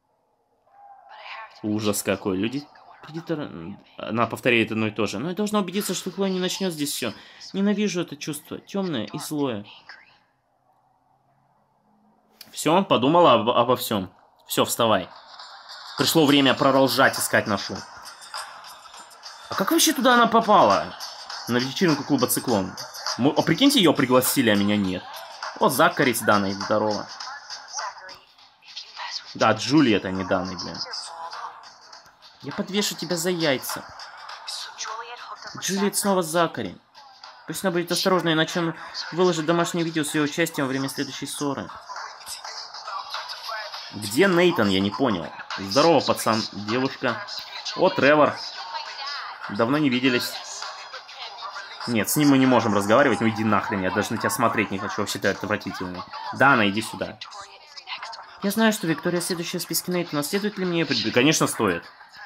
Ужас какой, люди. Приди, торнадо. Она повторяет одно и то же. Но я должна убедиться, что Хлоя не начнет здесь все. Ненавижу это чувство, темное и злое. Все, подумала об, обо всем. Все, вставай. Пришло время продолжать искать нашу. А как вообще туда она попала? На вечеринку клуба Циклон. А прикиньте, ее пригласили, а меня нет. Вот Закари с Даной, здорово. Да, Джулиет, а не Даной, блин. Я подвешу тебя за яйца. Джулиет снова с Закари. Пусть она будет осторожна, иначе он выложит домашнее видео с ее участием во время следующей ссоры. Где Нейтан, я не понял. Здорово, пацан, девушка. О, Тревор. Давно не виделись. Нет, с ним мы не можем разговаривать. Ну иди нахрен, я даже на тебя смотреть не хочу. Вообще ты отвратительный. Дана, иди сюда. Я знаю, что Виктория следующая в списке Нейтана. Следует ли мне... Конечно, стоит.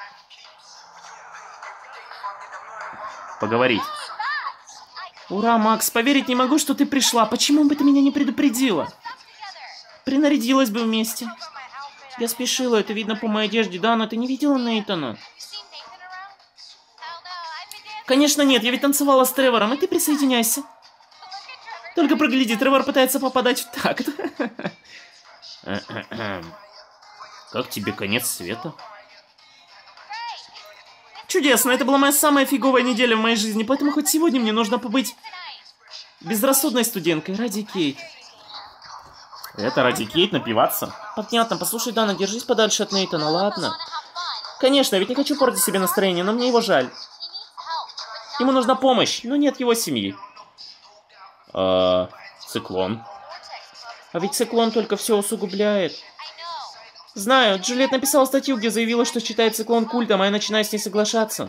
Поговорить. Ура, Макс, поверить не могу, что ты пришла. Почему бы ты меня не предупредила? Принарядилась бы вместе. Я спешила, это видно по моей одежде. Да, но ты не видела Нейтана? Конечно нет, я ведь танцевала с Тревором, и ты присоединяйся. Только прогляди, Тревор пытается попадать в такт. Как тебе конец света? Чудесно, это была моя самая фиговая неделя в моей жизни, поэтому хоть сегодня мне нужно побыть безрассудной студенткой ради Кейт. Это ради Кейт напиваться? Понятно, послушай, Дана, держись подальше от Нейтана, ладно? Конечно, я ведь не хочу портить себе настроение, но мне его жаль. Ему нужна помощь, но нет его семьи. А, циклон. А ведь циклон только все усугубляет. Знаю, Джульет написала статью, где заявила, что считает циклон культом, а я начинаю с ней соглашаться.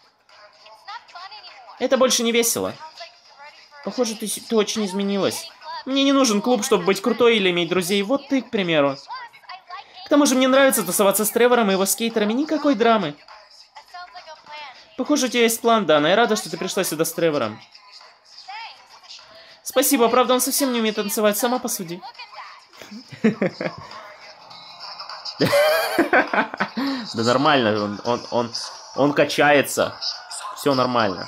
Это больше не весело. Похоже, ты, ты очень изменилась. Мне не нужен клуб, чтобы быть крутой или иметь друзей. Вот ты, к примеру. К тому же мне нравится тусоваться с Тревором и его скейтерами. Никакой драмы. Похоже, у тебя есть план, Дана. Я рада, что ты пришла сюда с Тревором. Спасибо, правда, он совсем не умеет танцевать. Сама посуди. Да нормально, он, он, он, он качается. Все нормально.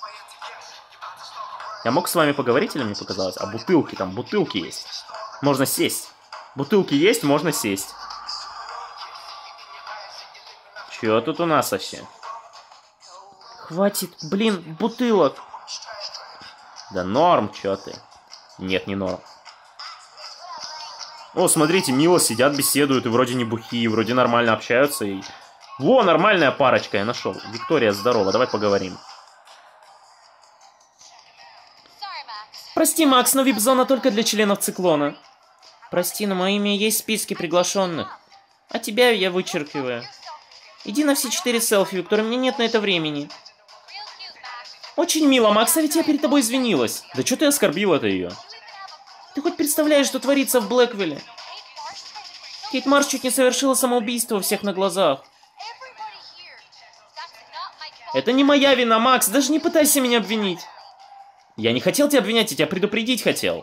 Я мог с вами поговорить или мне показалось? А бутылки, там бутылки есть. Можно сесть. Бутылки есть, можно сесть. Чё тут у нас вообще? Хватит, блин, бутылок. Да норм, чё ты? Нет, не норм. О, смотрите, мило сидят, беседуют, и вроде не бухие, вроде нормально общаются. И... Во, нормальная парочка, я нашел. Виктория, здорово, давай поговорим. Прости, Макс, но вип-зона только для членов циклона. Прости, но мое имя есть в списке приглашенных. А тебя я вычеркиваю. Иди на все четыре селфи, Виктория, у меня нет на это времени. Очень мило, Макс, а ведь я перед тобой извинилась. Да что ты оскорбила-то ее? Ты хоть представляешь, что творится в Блэквилле? Кейт Марш чуть не совершила самоубийство у всех на глазах. Это не моя вина, Макс, даже не пытайся меня обвинить. Я не хотел тебя обвинять, я тебя предупредить хотел.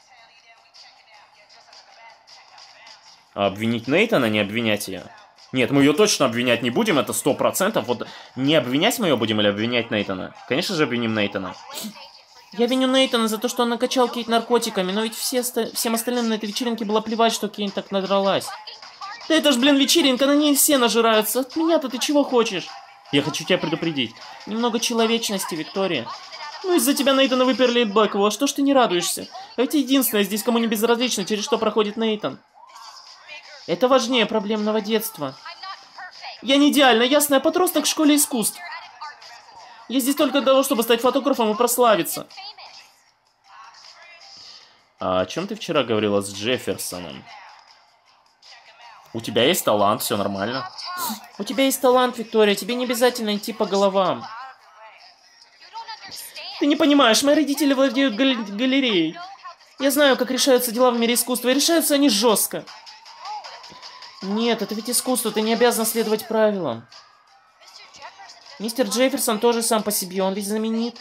А обвинить Нейтана, не обвинять ее? Нет, мы ее точно обвинять не будем, это сто процентов. Вот не обвинять мы ее будем или обвинять Нейтана? Конечно же обвиним Нейтана. Я виню Нейтана за то, что он накачал Кейт наркотиками, но ведь все, всем остальным на этой вечеринке было плевать, что Кейт так надралась. Да это ж, блин, вечеринка, на ней все нажираются. От меня-то ты чего хочешь? Я хочу тебя предупредить. Немного человечности, Виктория. Ну, из-за тебя Нейтана выперли из Блэквилла, а что ж ты не радуешься? А ведь единственное здесь, кому не безразлично, через что проходит Нейтан. Это важнее проблемного детства. Я не идеально, ясно, я подросток в школе искусств. Я здесь только для того, чтобы стать фотографом и прославиться. А о чем ты вчера говорила с Джефферсоном? У тебя есть талант, все нормально. У тебя есть талант, Виктория, тебе не обязательно идти по головам. Ты не понимаешь, мои родители владеют гал галереей. Я знаю, как решаются дела в мире искусства, и решаются они жестко. Нет, это ведь искусство, ты не обязан следовать правилам. Мистер Джефферсон тоже сам по себе, он ведь знаменит.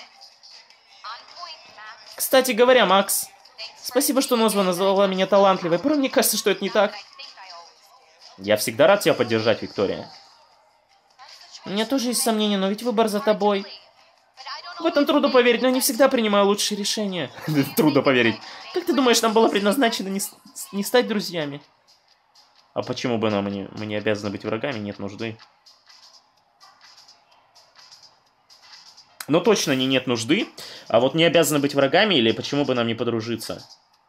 Кстати говоря, Макс, спасибо, что Нозва назвала меня талантливой. Порой мне кажется, что это не так. Я всегда рад тебя поддержать, Виктория. У меня тоже есть сомнения, но ведь выбор за тобой. В этом трудно поверить, но я не всегда принимаю лучшие решения. Трудно поверить. Как ты думаешь, нам было предназначено не, не стать друзьями? А почему бы нам не, мы не обязаны быть врагами? Нет нужды. Ну точно не нет нужды. А вот не обязаны быть врагами или почему бы нам не подружиться?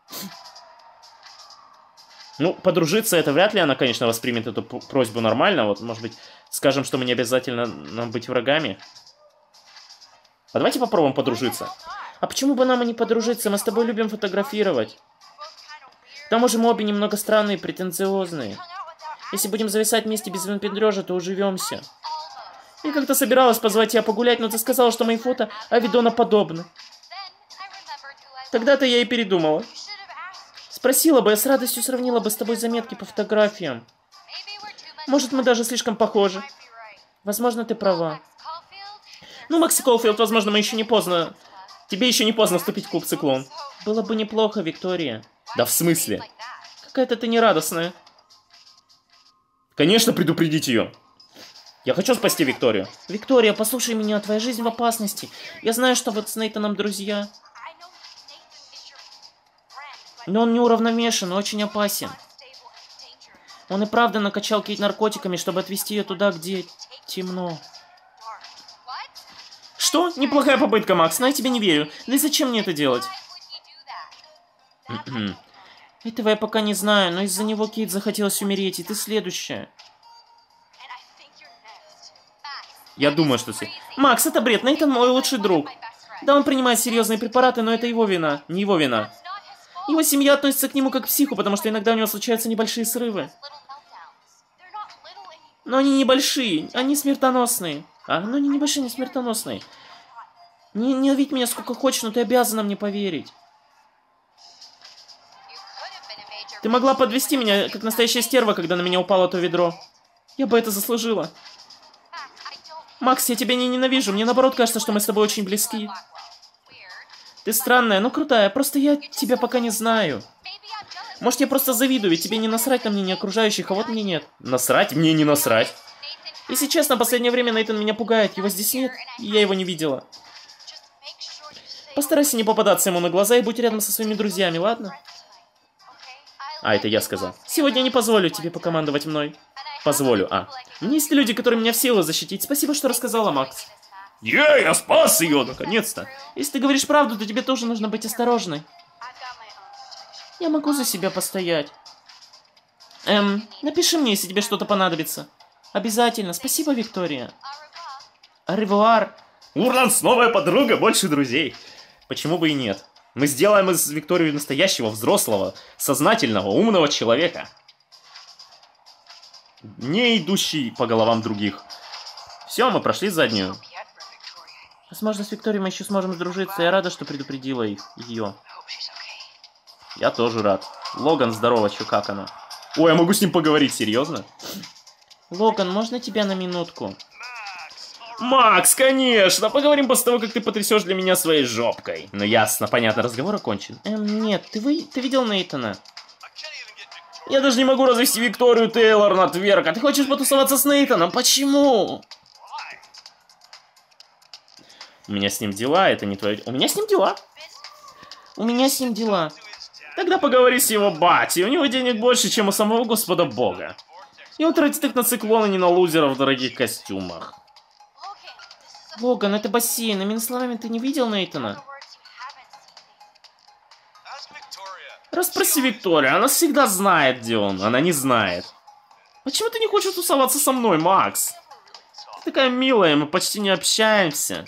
Ну, подружиться это вряд ли она, конечно, воспримет эту просьбу нормально. Вот, может быть, скажем, что мы не обязательно нам быть врагами. А давайте попробуем подружиться. А почему бы нам и не подружиться? Мы с тобой любим фотографировать. К тому же мы обе немного странные и претенциозные. Если будем зависать вместе без выпендрежа, то уживемся. Я как-то собиралась позвать тебя погулять, но ты сказала, что мои фото авидоноподобны. Тогда-то я и передумала. Спросила бы, я с радостью сравнила бы с тобой заметки по фотографиям. Может, мы даже слишком похожи. Возможно, ты права. Ну, Макси Колфилд, возможно, мы еще не поздно... Тебе еще не поздно вступить в клуб Циклон. Было бы неплохо, Виктория. Да в смысле? Какая-то ты нерадостная. Конечно, предупредить ее. Я хочу спасти Викторию. Виктория, послушай меня, твоя жизнь в опасности. Я знаю, что вот с Нейтаном друзья. Но он неуравновешен и очень опасен. Он и правда накачал Кейт наркотиками, чтобы отвезти ее туда, где темно. Что? Неплохая попытка, Макс, но я тебе не верю. Да и зачем мне это делать? Этого я пока не знаю, но из-за него Кейт захотелось умереть, и ты следующая. Я думаю, что ты... Макс, это бред, Нейтан мой лучший друг. Да, он принимает серьезные препараты, но это его вина, не его вина. Его семья относится к нему как к психу, потому что иногда у него случаются небольшие срывы. Но они небольшие, они смертоносные. А, ну они небольшие, не смертоносные. Не, не ловить меня сколько хочешь, но ты обязана мне поверить. Ты могла подвести меня, как настоящая стерва, когда на меня упало то ведро. Я бы это заслужила. Макс, я тебя не ненавижу, мне наоборот кажется, что мы с тобой очень близки. Ты странная, но крутая, просто я тебя пока не знаю. Может, я просто завидую, ведь тебе не насрать на мнение окружающих, а вот мне нет. Насрать? Мне не насрать. Если честно, в последнее время Нейтан меня пугает, его здесь нет, и я его не видела. Постарайся не попадаться ему на глаза и будь рядом со своими друзьями, ладно? А, это я сказал. Сегодня я не позволю тебе покомандовать мной. Позволю, а. Мне есть люди, которые меня в силу защитить. Спасибо, что рассказала, Макс. Я, я спас ее, наконец-то. Если ты говоришь правду, то тебе тоже нужно быть осторожной. Я могу за себя постоять. Эм, напиши мне, если тебе что-то понадобится. Обязательно. Спасибо, Виктория. Аревуар. Уранс, новая подруга, больше друзей. Почему бы и нет? Мы сделаем из Виктории настоящего, взрослого, сознательного, умного человека. Не идущий по головам других. Все, мы прошли заднюю. Возможно, с Викторией мы еще сможем сдружиться. Я рада, что предупредила их, ее. Я тоже рад. Логан, здорово, чё, как она? Ой, я могу с ним поговорить, серьезно? Логан, можно тебя на минутку? Макс, конечно! Поговорим после того, как ты потрясешь для меня своей жопкой. Ну ясно, понятно, разговор окончен. Эм, нет, ты, вы... ты видел Нейтана? Я даже не могу развести Викторию Тейлор на тверк. А ты хочешь потусоваться с Нейтаном? Почему? У меня с ним дела, это не твое... У меня с ним дела. У меня с ним дела. Тогда поговори с его батей. У него денег больше, чем у самого Господа Бога. И он тратит их на циклоны, не на лузеров в дорогих костюмах. Логан, это бассейн. Иными словами, ты не видел Нейтана? Расспроси Викторию, она всегда знает, где он. Она не знает. Почему ты не хочешь тусоваться со мной, Макс? Ты такая милая, мы почти не общаемся.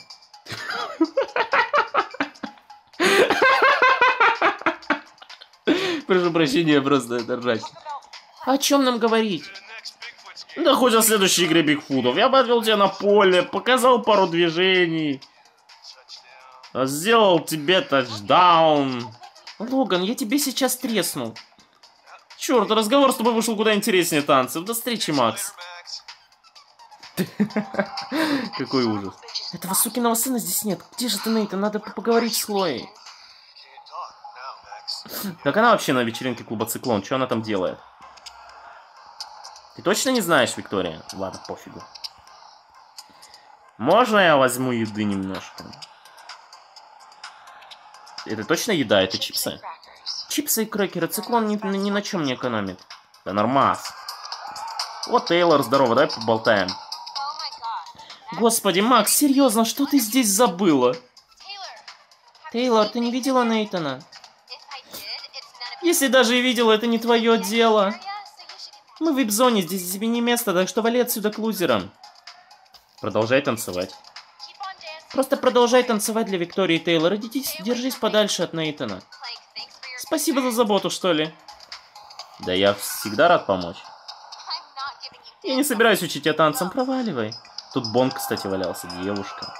Прошу прощения, просто это ржать. О чем нам говорить? Да хоть о следующей игре Бигфутов. Я бы отвел тебя на поле, показал пару движений. Сделал тебе тачдаун. Логан, я тебе сейчас треснул. Черт, разговор с тобой вышел куда интереснее танцев. До встречи, Макс. Какой ужас. Этого сукиного сына здесь нет. Где же ты, Нейтан? Надо поговорить с Хлоей. Как она вообще на вечеринке клуба Циклон? Что она там делает? Ты точно не знаешь, Виктория? Ладно, пофигу. Можно я возьму еды немножко? Это точно еда? Это чипсы? Чипсы и крекеры. Циклон ни, ни на чем не экономит. Да нормас. Вот Тейлор, здорово, давай поболтаем. Господи, Макс, серьезно, что ты здесь забыла? Тейлор, ты не видела Нейтана? Если даже и видела, это не твое дело. Мы в вип-зоне, здесь тебе не место, так что вали отсюда к лузерам. Продолжай танцевать. Просто продолжай танцевать для Виктории Тейлор. Идите, держись подальше от Нейтана. Спасибо за заботу, что ли. Да я всегда рад помочь. Я не собираюсь учить тебя танцам, проваливай. Тут Бонг, кстати, валялся, девушка.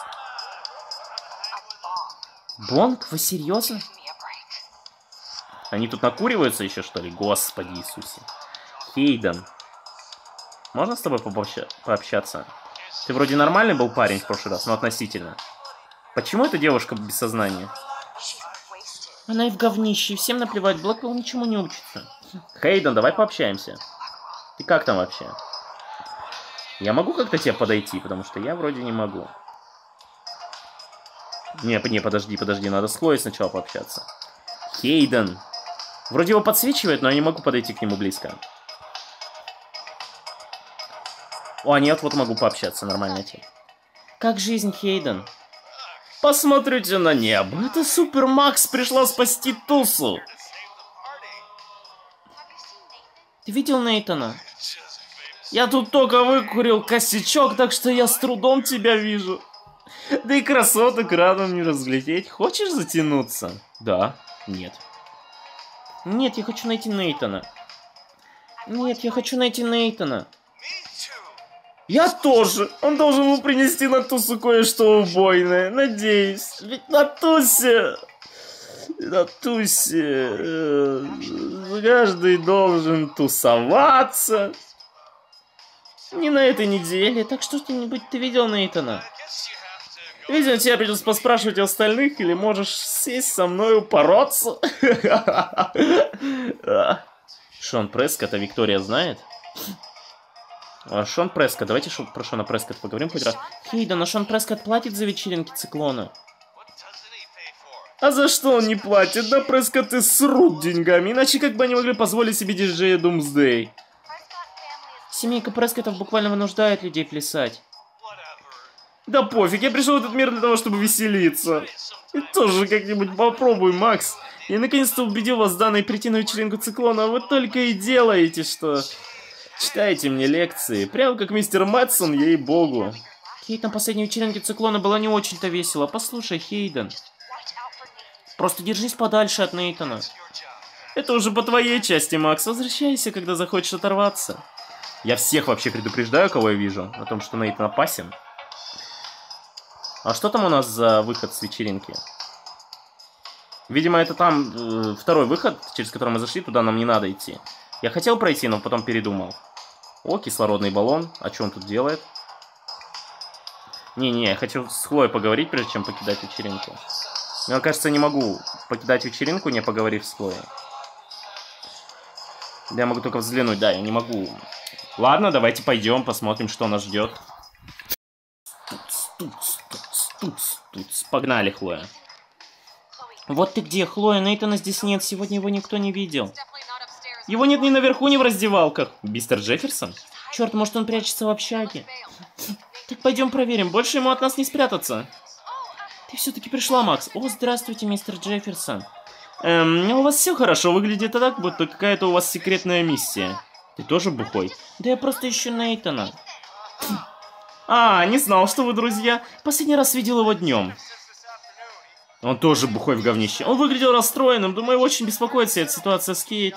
Бонг? Вы серьезно? Они тут накуриваются еще, что ли? Господи Иисусе. Хейден. Можно с тобой пообща пообщаться? Ты вроде нормальный был парень в прошлый раз, но относительно. Почему эта девушка без сознания? Она и в говнище, всем наплевать, Блэквелл ничему не учится. Хейден, давай пообщаемся. Ты как там вообще? Я могу как-то тебе подойти, потому что я вроде не могу. Не, не, подожди, подожди, надо с Хлоей сначала пообщаться. Хейден. Вроде его подсвечивает, но я не могу подойти к нему близко. О, нет, вот могу пообщаться, нормальная тема. Как жизнь, Хейден? Посмотрите на небо, это Супер Макс пришла спасти тусу. Ты видел Нейтана? Я тут только выкурил косячок, так что я с трудом тебя вижу. Да и красоток рядом не разглядеть. Хочешь затянуться? Да. Нет. Нет, я хочу найти Нейтана. Нет, я хочу найти Нейтана. Я тоже. Он должен был принести на тусу кое-что убойное. Надеюсь. Ведь на тусе... На тусе... Э, каждый должен тусоваться. Не на этой неделе. Так что-нибудь ты видел Нейтана? Видимо, тебе придется поспрашивать у остальных, или можешь сесть со мной упороться. Шон Прескотт, а Виктория знает? А Шон Прескотт, давайте шо, про Шона Прескотта поговорим хоть раз. Хейден, а Шон Прескотт платит за вечеринки Циклона? А за что он не платит? Да Прескотты срут деньгами, иначе как бы они могли позволить себе диджея Думсдей? Семейка Прескоттов буквально вынуждает людей плясать. Да пофиг, я пришел в этот мир для того, чтобы веселиться. И тоже как-нибудь попробуй, Макс. Я наконец-то убедил вас данной прийти на вечеринку Циклона, а вы только и делаете, что... Читайте мне лекции, прямо как мистер Мэтсон, ей-богу. Кейт, на последней вечеринке Циклона было не очень-то весело. Послушай, Хейден. Просто держись подальше от Нейтана. Это уже по твоей части, Макс. Возвращайся, когда захочешь оторваться. Я всех вообще предупреждаю, кого я вижу, о том, что Нейтан опасен. А что там у нас за выход с вечеринки? Видимо, это там э, второй выход, через который мы зашли, туда нам не надо идти. Я хотел пройти, но потом передумал. О, кислородный баллон. А что он тут делает? Не-не, я хочу с Хлоей поговорить, прежде чем покидать вечеринку. Мне кажется, я не могу покидать вечеринку, не поговорив с Хлоей. Я могу только взглянуть, да, я не могу. Ладно, давайте пойдем, посмотрим, что нас ждет. Погнали, Хлоя. Вот ты где, Хлоя? Нейтана здесь нет, сегодня его никто не видел. Его нет ни наверху, ни в раздевалках. Мистер Джефферсон? Черт, может он прячется в общаге. Так пойдем проверим, больше ему от нас не спрятаться. Ты все-таки пришла, Макс. О, здравствуйте, мистер Джефферсон. Эм, у вас все хорошо, выглядит так, будто какая-то у вас секретная миссия. Ты тоже бухой? Да я просто ищу Нейтана. А, не знал, что вы друзья. Последний раз видел его днем. Он тоже бухой в говнище. Он выглядел расстроенным, думаю, очень беспокоится эта ситуация с Кейт.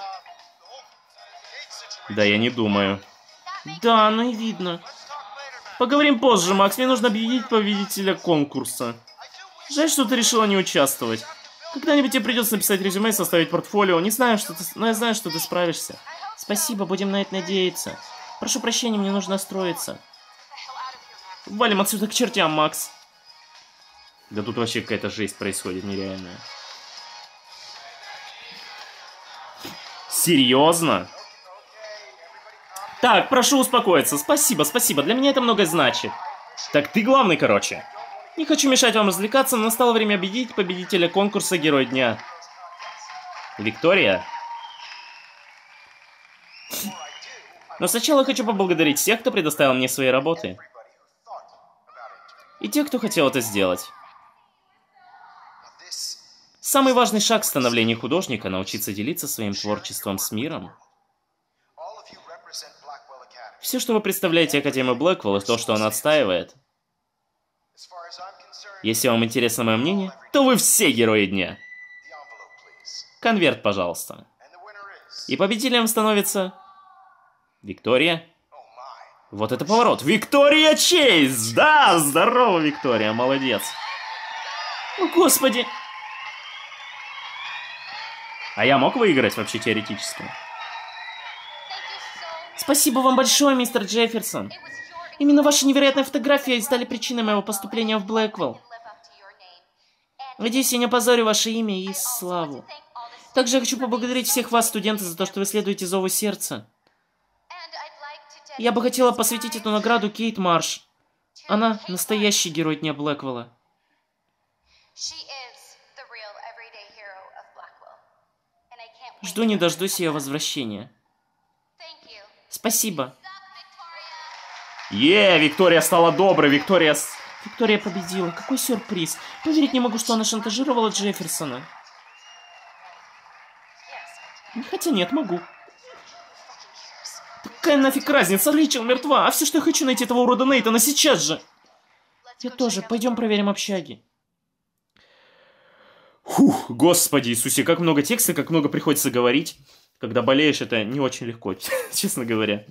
Да, я не думаю. Да, ну и видно. Поговорим позже, Макс. Мне нужно объявить победителя конкурса. Жаль, что ты решила не участвовать. Когда-нибудь тебе придется написать резюме и составить портфолио. Не знаю, что ты... но я знаю, что ты справишься. Спасибо, будем на это надеяться. Прошу прощения, мне нужно настроиться. Валим отсюда к чертям, Макс. Да тут вообще какая-то жесть происходит нереальная. Серьезно? Так, прошу успокоиться. Спасибо, спасибо. Для меня это многое значит. Так ты главный, короче. Не хочу мешать вам развлекаться, но настало время объявить победителя конкурса Герой Дня. Виктория? Но сначала хочу поблагодарить всех, кто предоставил мне свои работы. И тех, кто хотел это сделать. Самый важный шаг в становлении художника — научиться делиться своим творчеством с миром. Все, что вы представляете Академию Блэквелл, и то, что она отстаивает. Если вам интересно мое мнение, то вы все герои дня. Конверт, пожалуйста. И победителем становится... Виктория. Вот это поворот. Виктория Чейз! Да, здорово, Виктория, молодец. О, господи. А я мог выиграть вообще теоретически? Спасибо вам большое, мистер Джефферсон. Именно ваши невероятные фотографии стали причиной моего поступления в Блэквелл. Надеюсь, я не опозорю ваше имя и славу. Также я хочу поблагодарить всех вас, студенты, за то, что вы следуете зову сердца. Я бы хотела посвятить эту награду Кейт Марш. Она настоящий герой Дня Блэквелла. Жду не дождусь ее возвращения. Спасибо. Е, Виктория стала доброй, Виктория... С... Виктория победила. Какой сюрприз. Поверить не могу, что она шантажировала Джефферсона. Хотя нет, могу. Какая нафиг разница? Рэйчел мертва, а все, что я хочу, найти этого урода Нейтана сейчас же. Я тоже. Пойдем проверим общаги. Фух, господи Иисусе, как много текста, как много приходится говорить. Когда болеешь, это не очень легко, честно говоря.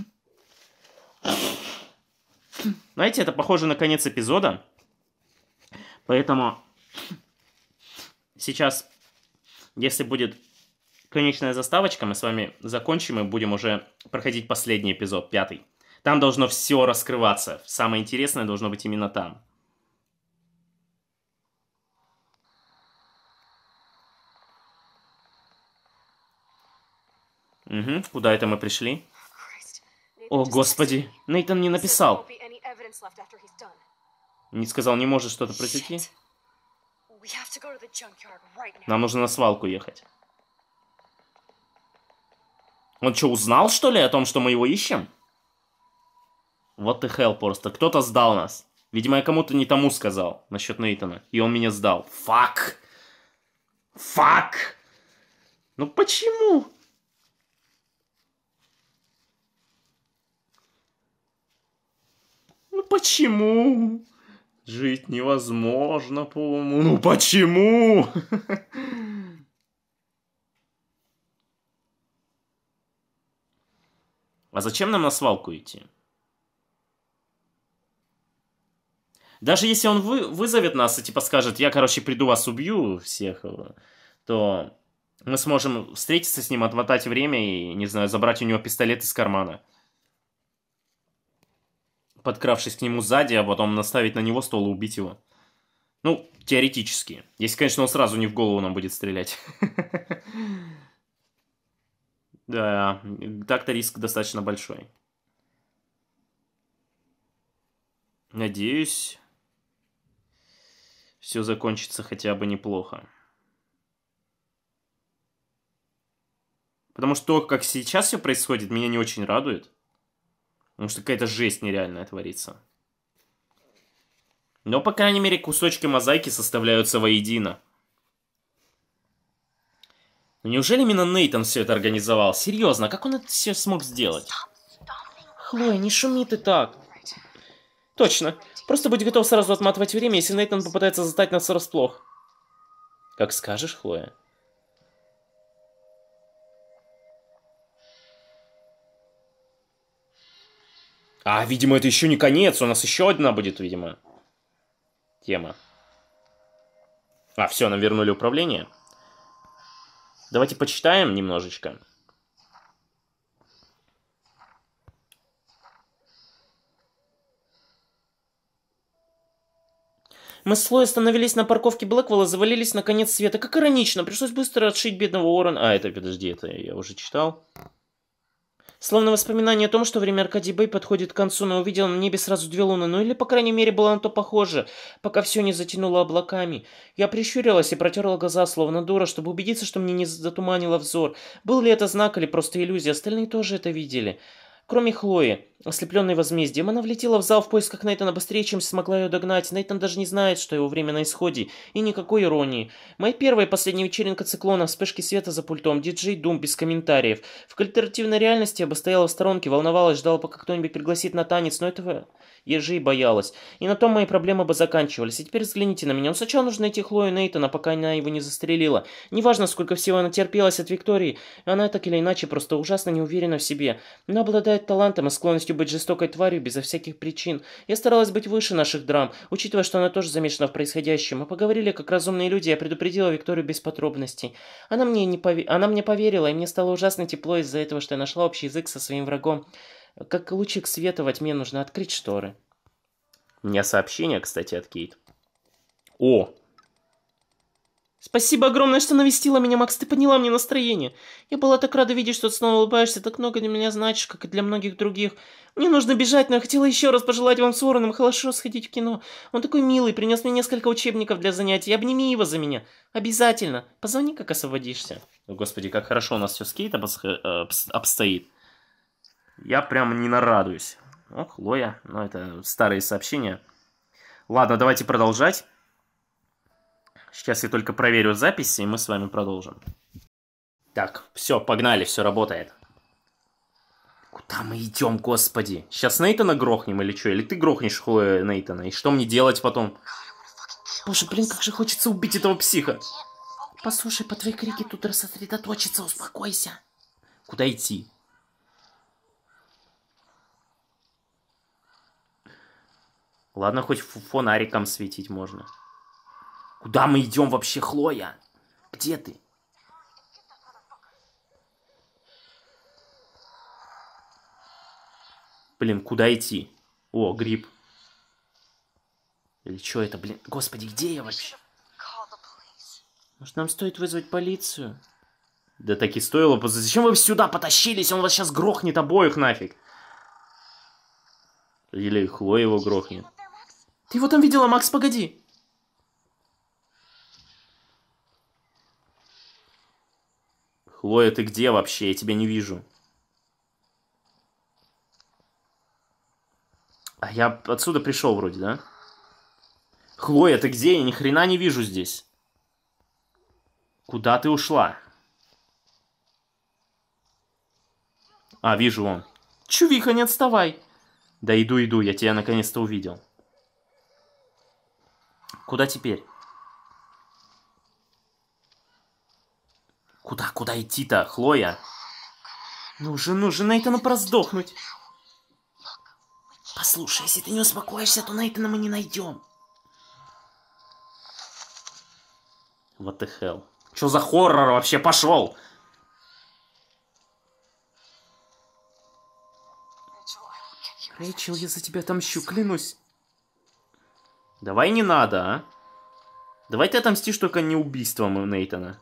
Знаете, это похоже на конец эпизода. Поэтому сейчас, если будет конечная заставочка, мы с вами закончим и будем уже проходить последний эпизод, пятый. Там должно все раскрываться. Самое интересное должно быть именно там. Угу, куда это мы пришли? О, господи, Нейтан не написал. Не сказал, не может что-то произойти. Нам нужно на свалку ехать. Он что, узнал, что ли, о том, что мы его ищем? Вот the hell просто. Кто-то сдал нас. Видимо, я кому-то не тому сказал насчет Нейтана. И он меня сдал. Фак! Фак! Ну почему? Ну почему? Жить невозможно, по-моему. Ну почему? А зачем нам на свалку идти? Даже если он вы, вызовет нас и типа скажет, я, короче, приду вас убью всех, то мы сможем встретиться с ним, отмотать время и, не знаю, забрать у него пистолет из кармана. Подкравшись к нему сзади, а потом наставить на него стол и убить его. Ну, теоретически. Если, конечно, он сразу не в голову нам будет стрелять. Да, так-то риск достаточно большой. Надеюсь, все закончится хотя бы неплохо. Потому что то, как сейчас все происходит, меня не очень радует. Потому что какая-то жесть нереальная творится. Но, по крайней мере, кусочки мозаики составляются воедино. Но неужели именно Нейтан все это организовал? Серьезно, как он это все смог сделать? Хлоя, не шуми ты так. Точно. Просто будь готов сразу отматывать время, если Нейтан попытается застать нас врасплох. Как скажешь, Хлоя. А, видимо, это еще не конец. У нас еще одна будет, видимо, тема. А, все, нам вернули управление. Давайте почитаем немножечко. Мы с Хлоей остановились на парковке Блэквелла, завалились на конец света. Как иронично, пришлось быстро отшить бедного Уоррена. А, это, подожди, это я уже читал. Словно воспоминание о том, что время Аркадий Бэй подходит к концу, но увидел на небе сразу две луны, ну или, по крайней мере, было на то похоже, пока все не затянуло облаками. Я прищурилась и протерла глаза, словно дура, чтобы убедиться, что мне не затуманило взор. Был ли это знак или просто иллюзия, остальные тоже это видели. Кроме Хлои, ослепленной возмездием, она влетела в зал в поисках Нейтана быстрее, чем смогла ее догнать. Нейтан даже не знает, что его время на исходе, и никакой иронии. Моя первая и последняя вечеринка циклона, вспышки света за пультом, диджей Дум без комментариев. В альтернативной реальности я бы стояла в сторонке, волновалась, ждала, пока кто-нибудь пригласит на танец, но этого я же и боялась. И на том мои проблемы бы заканчивались. И теперь взгляните на меня. Но сначала нужно найти Хлою Нейтана, пока она его не застрелила. Неважно, сколько всего она терпелась от Виктории, она так или иначе просто ужасно не уверена в себе. Она обладает талантом и склонностью полностью быть жестокой тварью безо всяких причин. Я старалась быть выше наших драм, учитывая, что она тоже замешана в происходящем. Мы поговорили как разумные люди, я предупредила Викторию без подробностей. Она мне, не пове... она мне поверила, и мне стало ужасно тепло из-за этого, что я нашла общий язык со своим врагом. Как лучик света во тьме, нужно открыть шторы. У меня сообщение, кстати, от Кейт. О! Спасибо огромное, что навестила меня, Макс, ты подняла мне настроение. Я была так рада видеть, что ты снова улыбаешься, так много для меня значишь, как и для многих других. Мне нужно бежать, но я хотела еще раз пожелать вам с Уорреном хорошо сходить в кино. Он такой милый, принес мне несколько учебников для занятий, обними его за меня. Обязательно. Позвони, как освободишься. О, господи, как хорошо у нас все с Кейт обстоит. Я прям не нарадуюсь. О, Хлоя. Ну, это старые сообщения. Ладно, давайте продолжать. Сейчас я только проверю записи, и мы с вами продолжим. Так, все, погнали, все работает. Куда мы идем, господи? Сейчас Нейтана грохнем или что? Или ты грохнешь Хлоя Нейтана? И что мне делать потом? Боже, блин, как же хочется убить этого психа. Послушай, по твоей крики тут рассосредоточиться, успокойся. Куда идти? Ладно, хоть фонариком светить можно. Куда мы идем вообще, Хлоя? Где ты? Блин, куда идти? О, гриб. Или что это, блин? Господи, где я вообще? Может, нам стоит вызвать полицию? Да так и стоило. Зачем вы сюда потащились? Он вас сейчас грохнет обоих нафиг. Или Хлоя его грохнет. Ты его там видела, Макс, погоди. Хлоя, ты где вообще? Я тебя не вижу. А я отсюда пришел вроде, да? Хлоя, ты где? Я ни хрена не вижу здесь. Куда ты ушла? А, вижу вон. Чувиха, не отставай. Да иду, иду, я тебя наконец-то увидел. Куда теперь? Куда, куда идти-то, Хлоя? Ну же, ну же, Нейтану пора сдохнуть. Послушай, если ты не успокоишься, то Нейтана мы не найдем. What the hell? Что за хоррор вообще пошел? Рэйчел, я за тебя отомщу, клянусь. Давай не надо, а? Давай ты отомстишь только не убийством Нейтана.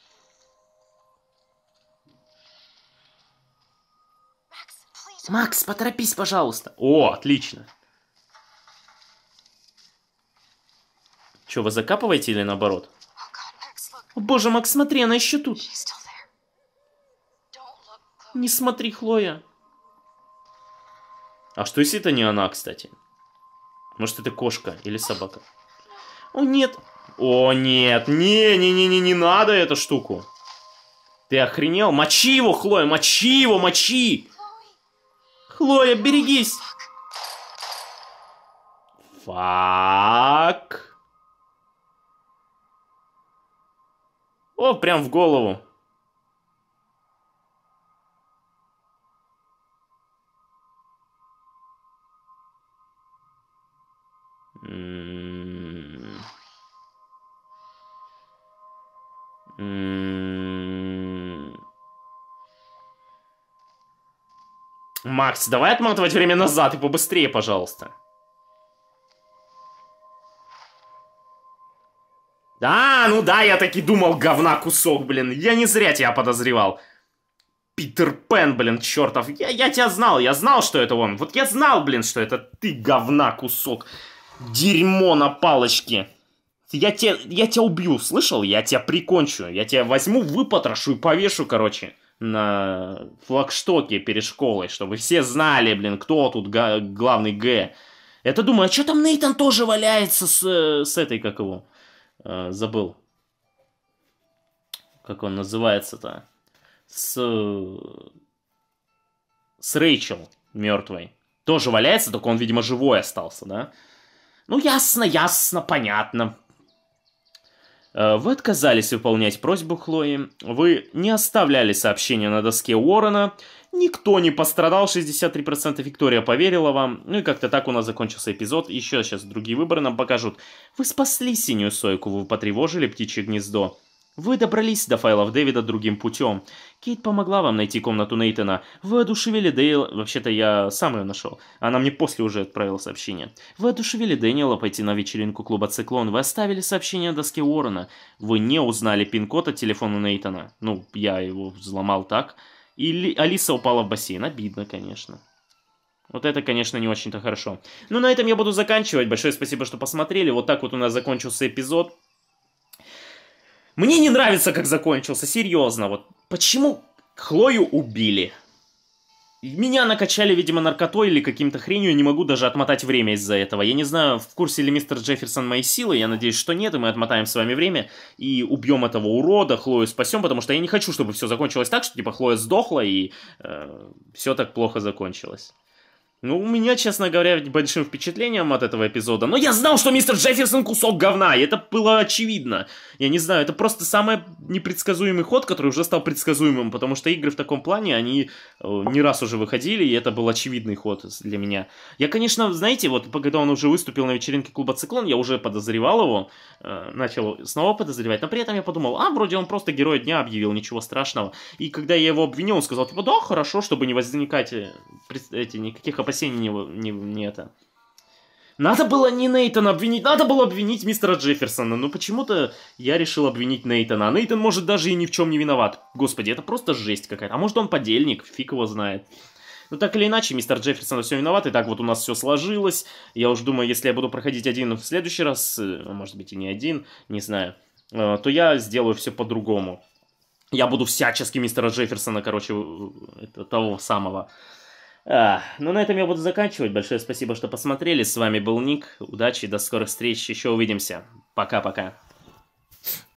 Макс, поторопись, пожалуйста. О, отлично. Че, вы закапываете или наоборот? О боже, Макс, смотри, она еще тут. Не смотри, Хлоя. А что если это не она, кстати? Может, это кошка или собака? О, нет. О, нет. Не-не-не-не, не надо эту штуку. Ты охренел? Мочи его, Хлоя, мочи его, мочи. Хлоя, берегись. Фак. О, прям в голову. М-м-м. М-м-м. Макс, давай отматывать время назад и побыстрее, пожалуйста. Да, ну да, я таки думал, говна кусок, блин. Я не зря тебя подозревал. Питер Пен, блин, чертов. Я, я тебя знал, я знал, что это он. Вот я знал, блин, что это ты, говна кусок. Дерьмо на палочке. Я тебя, я тебя убью, слышал? Я тебя прикончу. Я тебя возьму, выпотрошу и повешу, короче, на флагштоке перед школой, чтобы все знали, блин, кто тут главный Г. Это думаю, а что там Нейтан тоже валяется с, с этой, как его? Uh, забыл. Как он называется-то? С... С Рэйчел мертвой. Тоже валяется, только он, видимо, живой остался, да? Ну, ясно, ясно, понятно. Uh, вы отказались выполнять просьбу Хлои. Вы не оставляли сообщения на доске Уоррена. Никто не пострадал, шестьдесят три процента Виктория поверила вам. Ну и как-то так у нас закончился эпизод. Еще сейчас другие выборы нам покажут. Вы спасли синюю сойку, вы потревожили птичье гнездо. Вы добрались до файлов Дэвида другим путем. Кейт помогла вам найти комнату Нейтана. Вы одушевили Дейл... Вообще-то я сам ее нашел. Она мне после уже отправила сообщение. Вы одушевили Дэниела пойти на вечеринку клуба Циклон. Вы оставили сообщение на доске Уоррена. Вы не узнали пин-код от телефона Нейтана. Ну, я его взломал так. И Ли... Алиса упала в бассейн. Обидно, конечно. Вот это, конечно, не очень-то хорошо. Ну, на этом я буду заканчивать. Большое спасибо, что посмотрели. Вот так вот у нас закончился эпизод. Мне не нравится, как закончился, серьезно. Вот почему Хлою убили? Меня накачали, видимо, наркотой или каким-то хренью, я не могу даже отмотать время из-за этого. Я не знаю, в курсе ли мистер Джефферсон мои силы, я надеюсь, что нет, и мы отмотаем с вами время и убьем этого урода, Хлою спасем, потому что я не хочу, чтобы все закончилось так, что типа Хлоя сдохла и э, все так плохо закончилось. Ну, у меня, честно говоря, большим впечатлением от этого эпизода. Но я знал, что мистер Джефферсон кусок говна, и это было очевидно. Я не знаю, это просто самый непредсказуемый ход, который уже стал предсказуемым, потому что игры в таком плане, они э, не раз уже выходили, и это был очевидный ход для меня. Я, конечно, знаете, вот когда он уже выступил на вечеринке клуба Циклон, я уже подозревал его, э, начал снова подозревать, но при этом я подумал, а, вроде он просто герой дня объявил, ничего страшного. И когда я его обвинил, он сказал, типа, да, хорошо, чтобы не возникать э, эти, никаких опасений. Не, не, не это. Надо было не Нейтана обвинить, надо было обвинить мистера Джефферсона. Но почему-то я решил обвинить Нейтана. А Нейтан, может, даже и ни в чем не виноват. Господи, это просто жесть какая-то. А может, он подельник, фиг его знает. Ну, так или иначе, мистер Джефферсон все виноват. И так вот у нас все сложилось. Я уж думаю, если я буду проходить один в следующий раз, может быть, и не один, не знаю, то я сделаю все по-другому. Я буду всячески мистера Джефферсона, короче, это, того самого... А, ну, на этом я буду заканчивать. Большое спасибо, что посмотрели. С вами был Ник. Удачи, до скорых встреч. Еще увидимся. Пока-пока.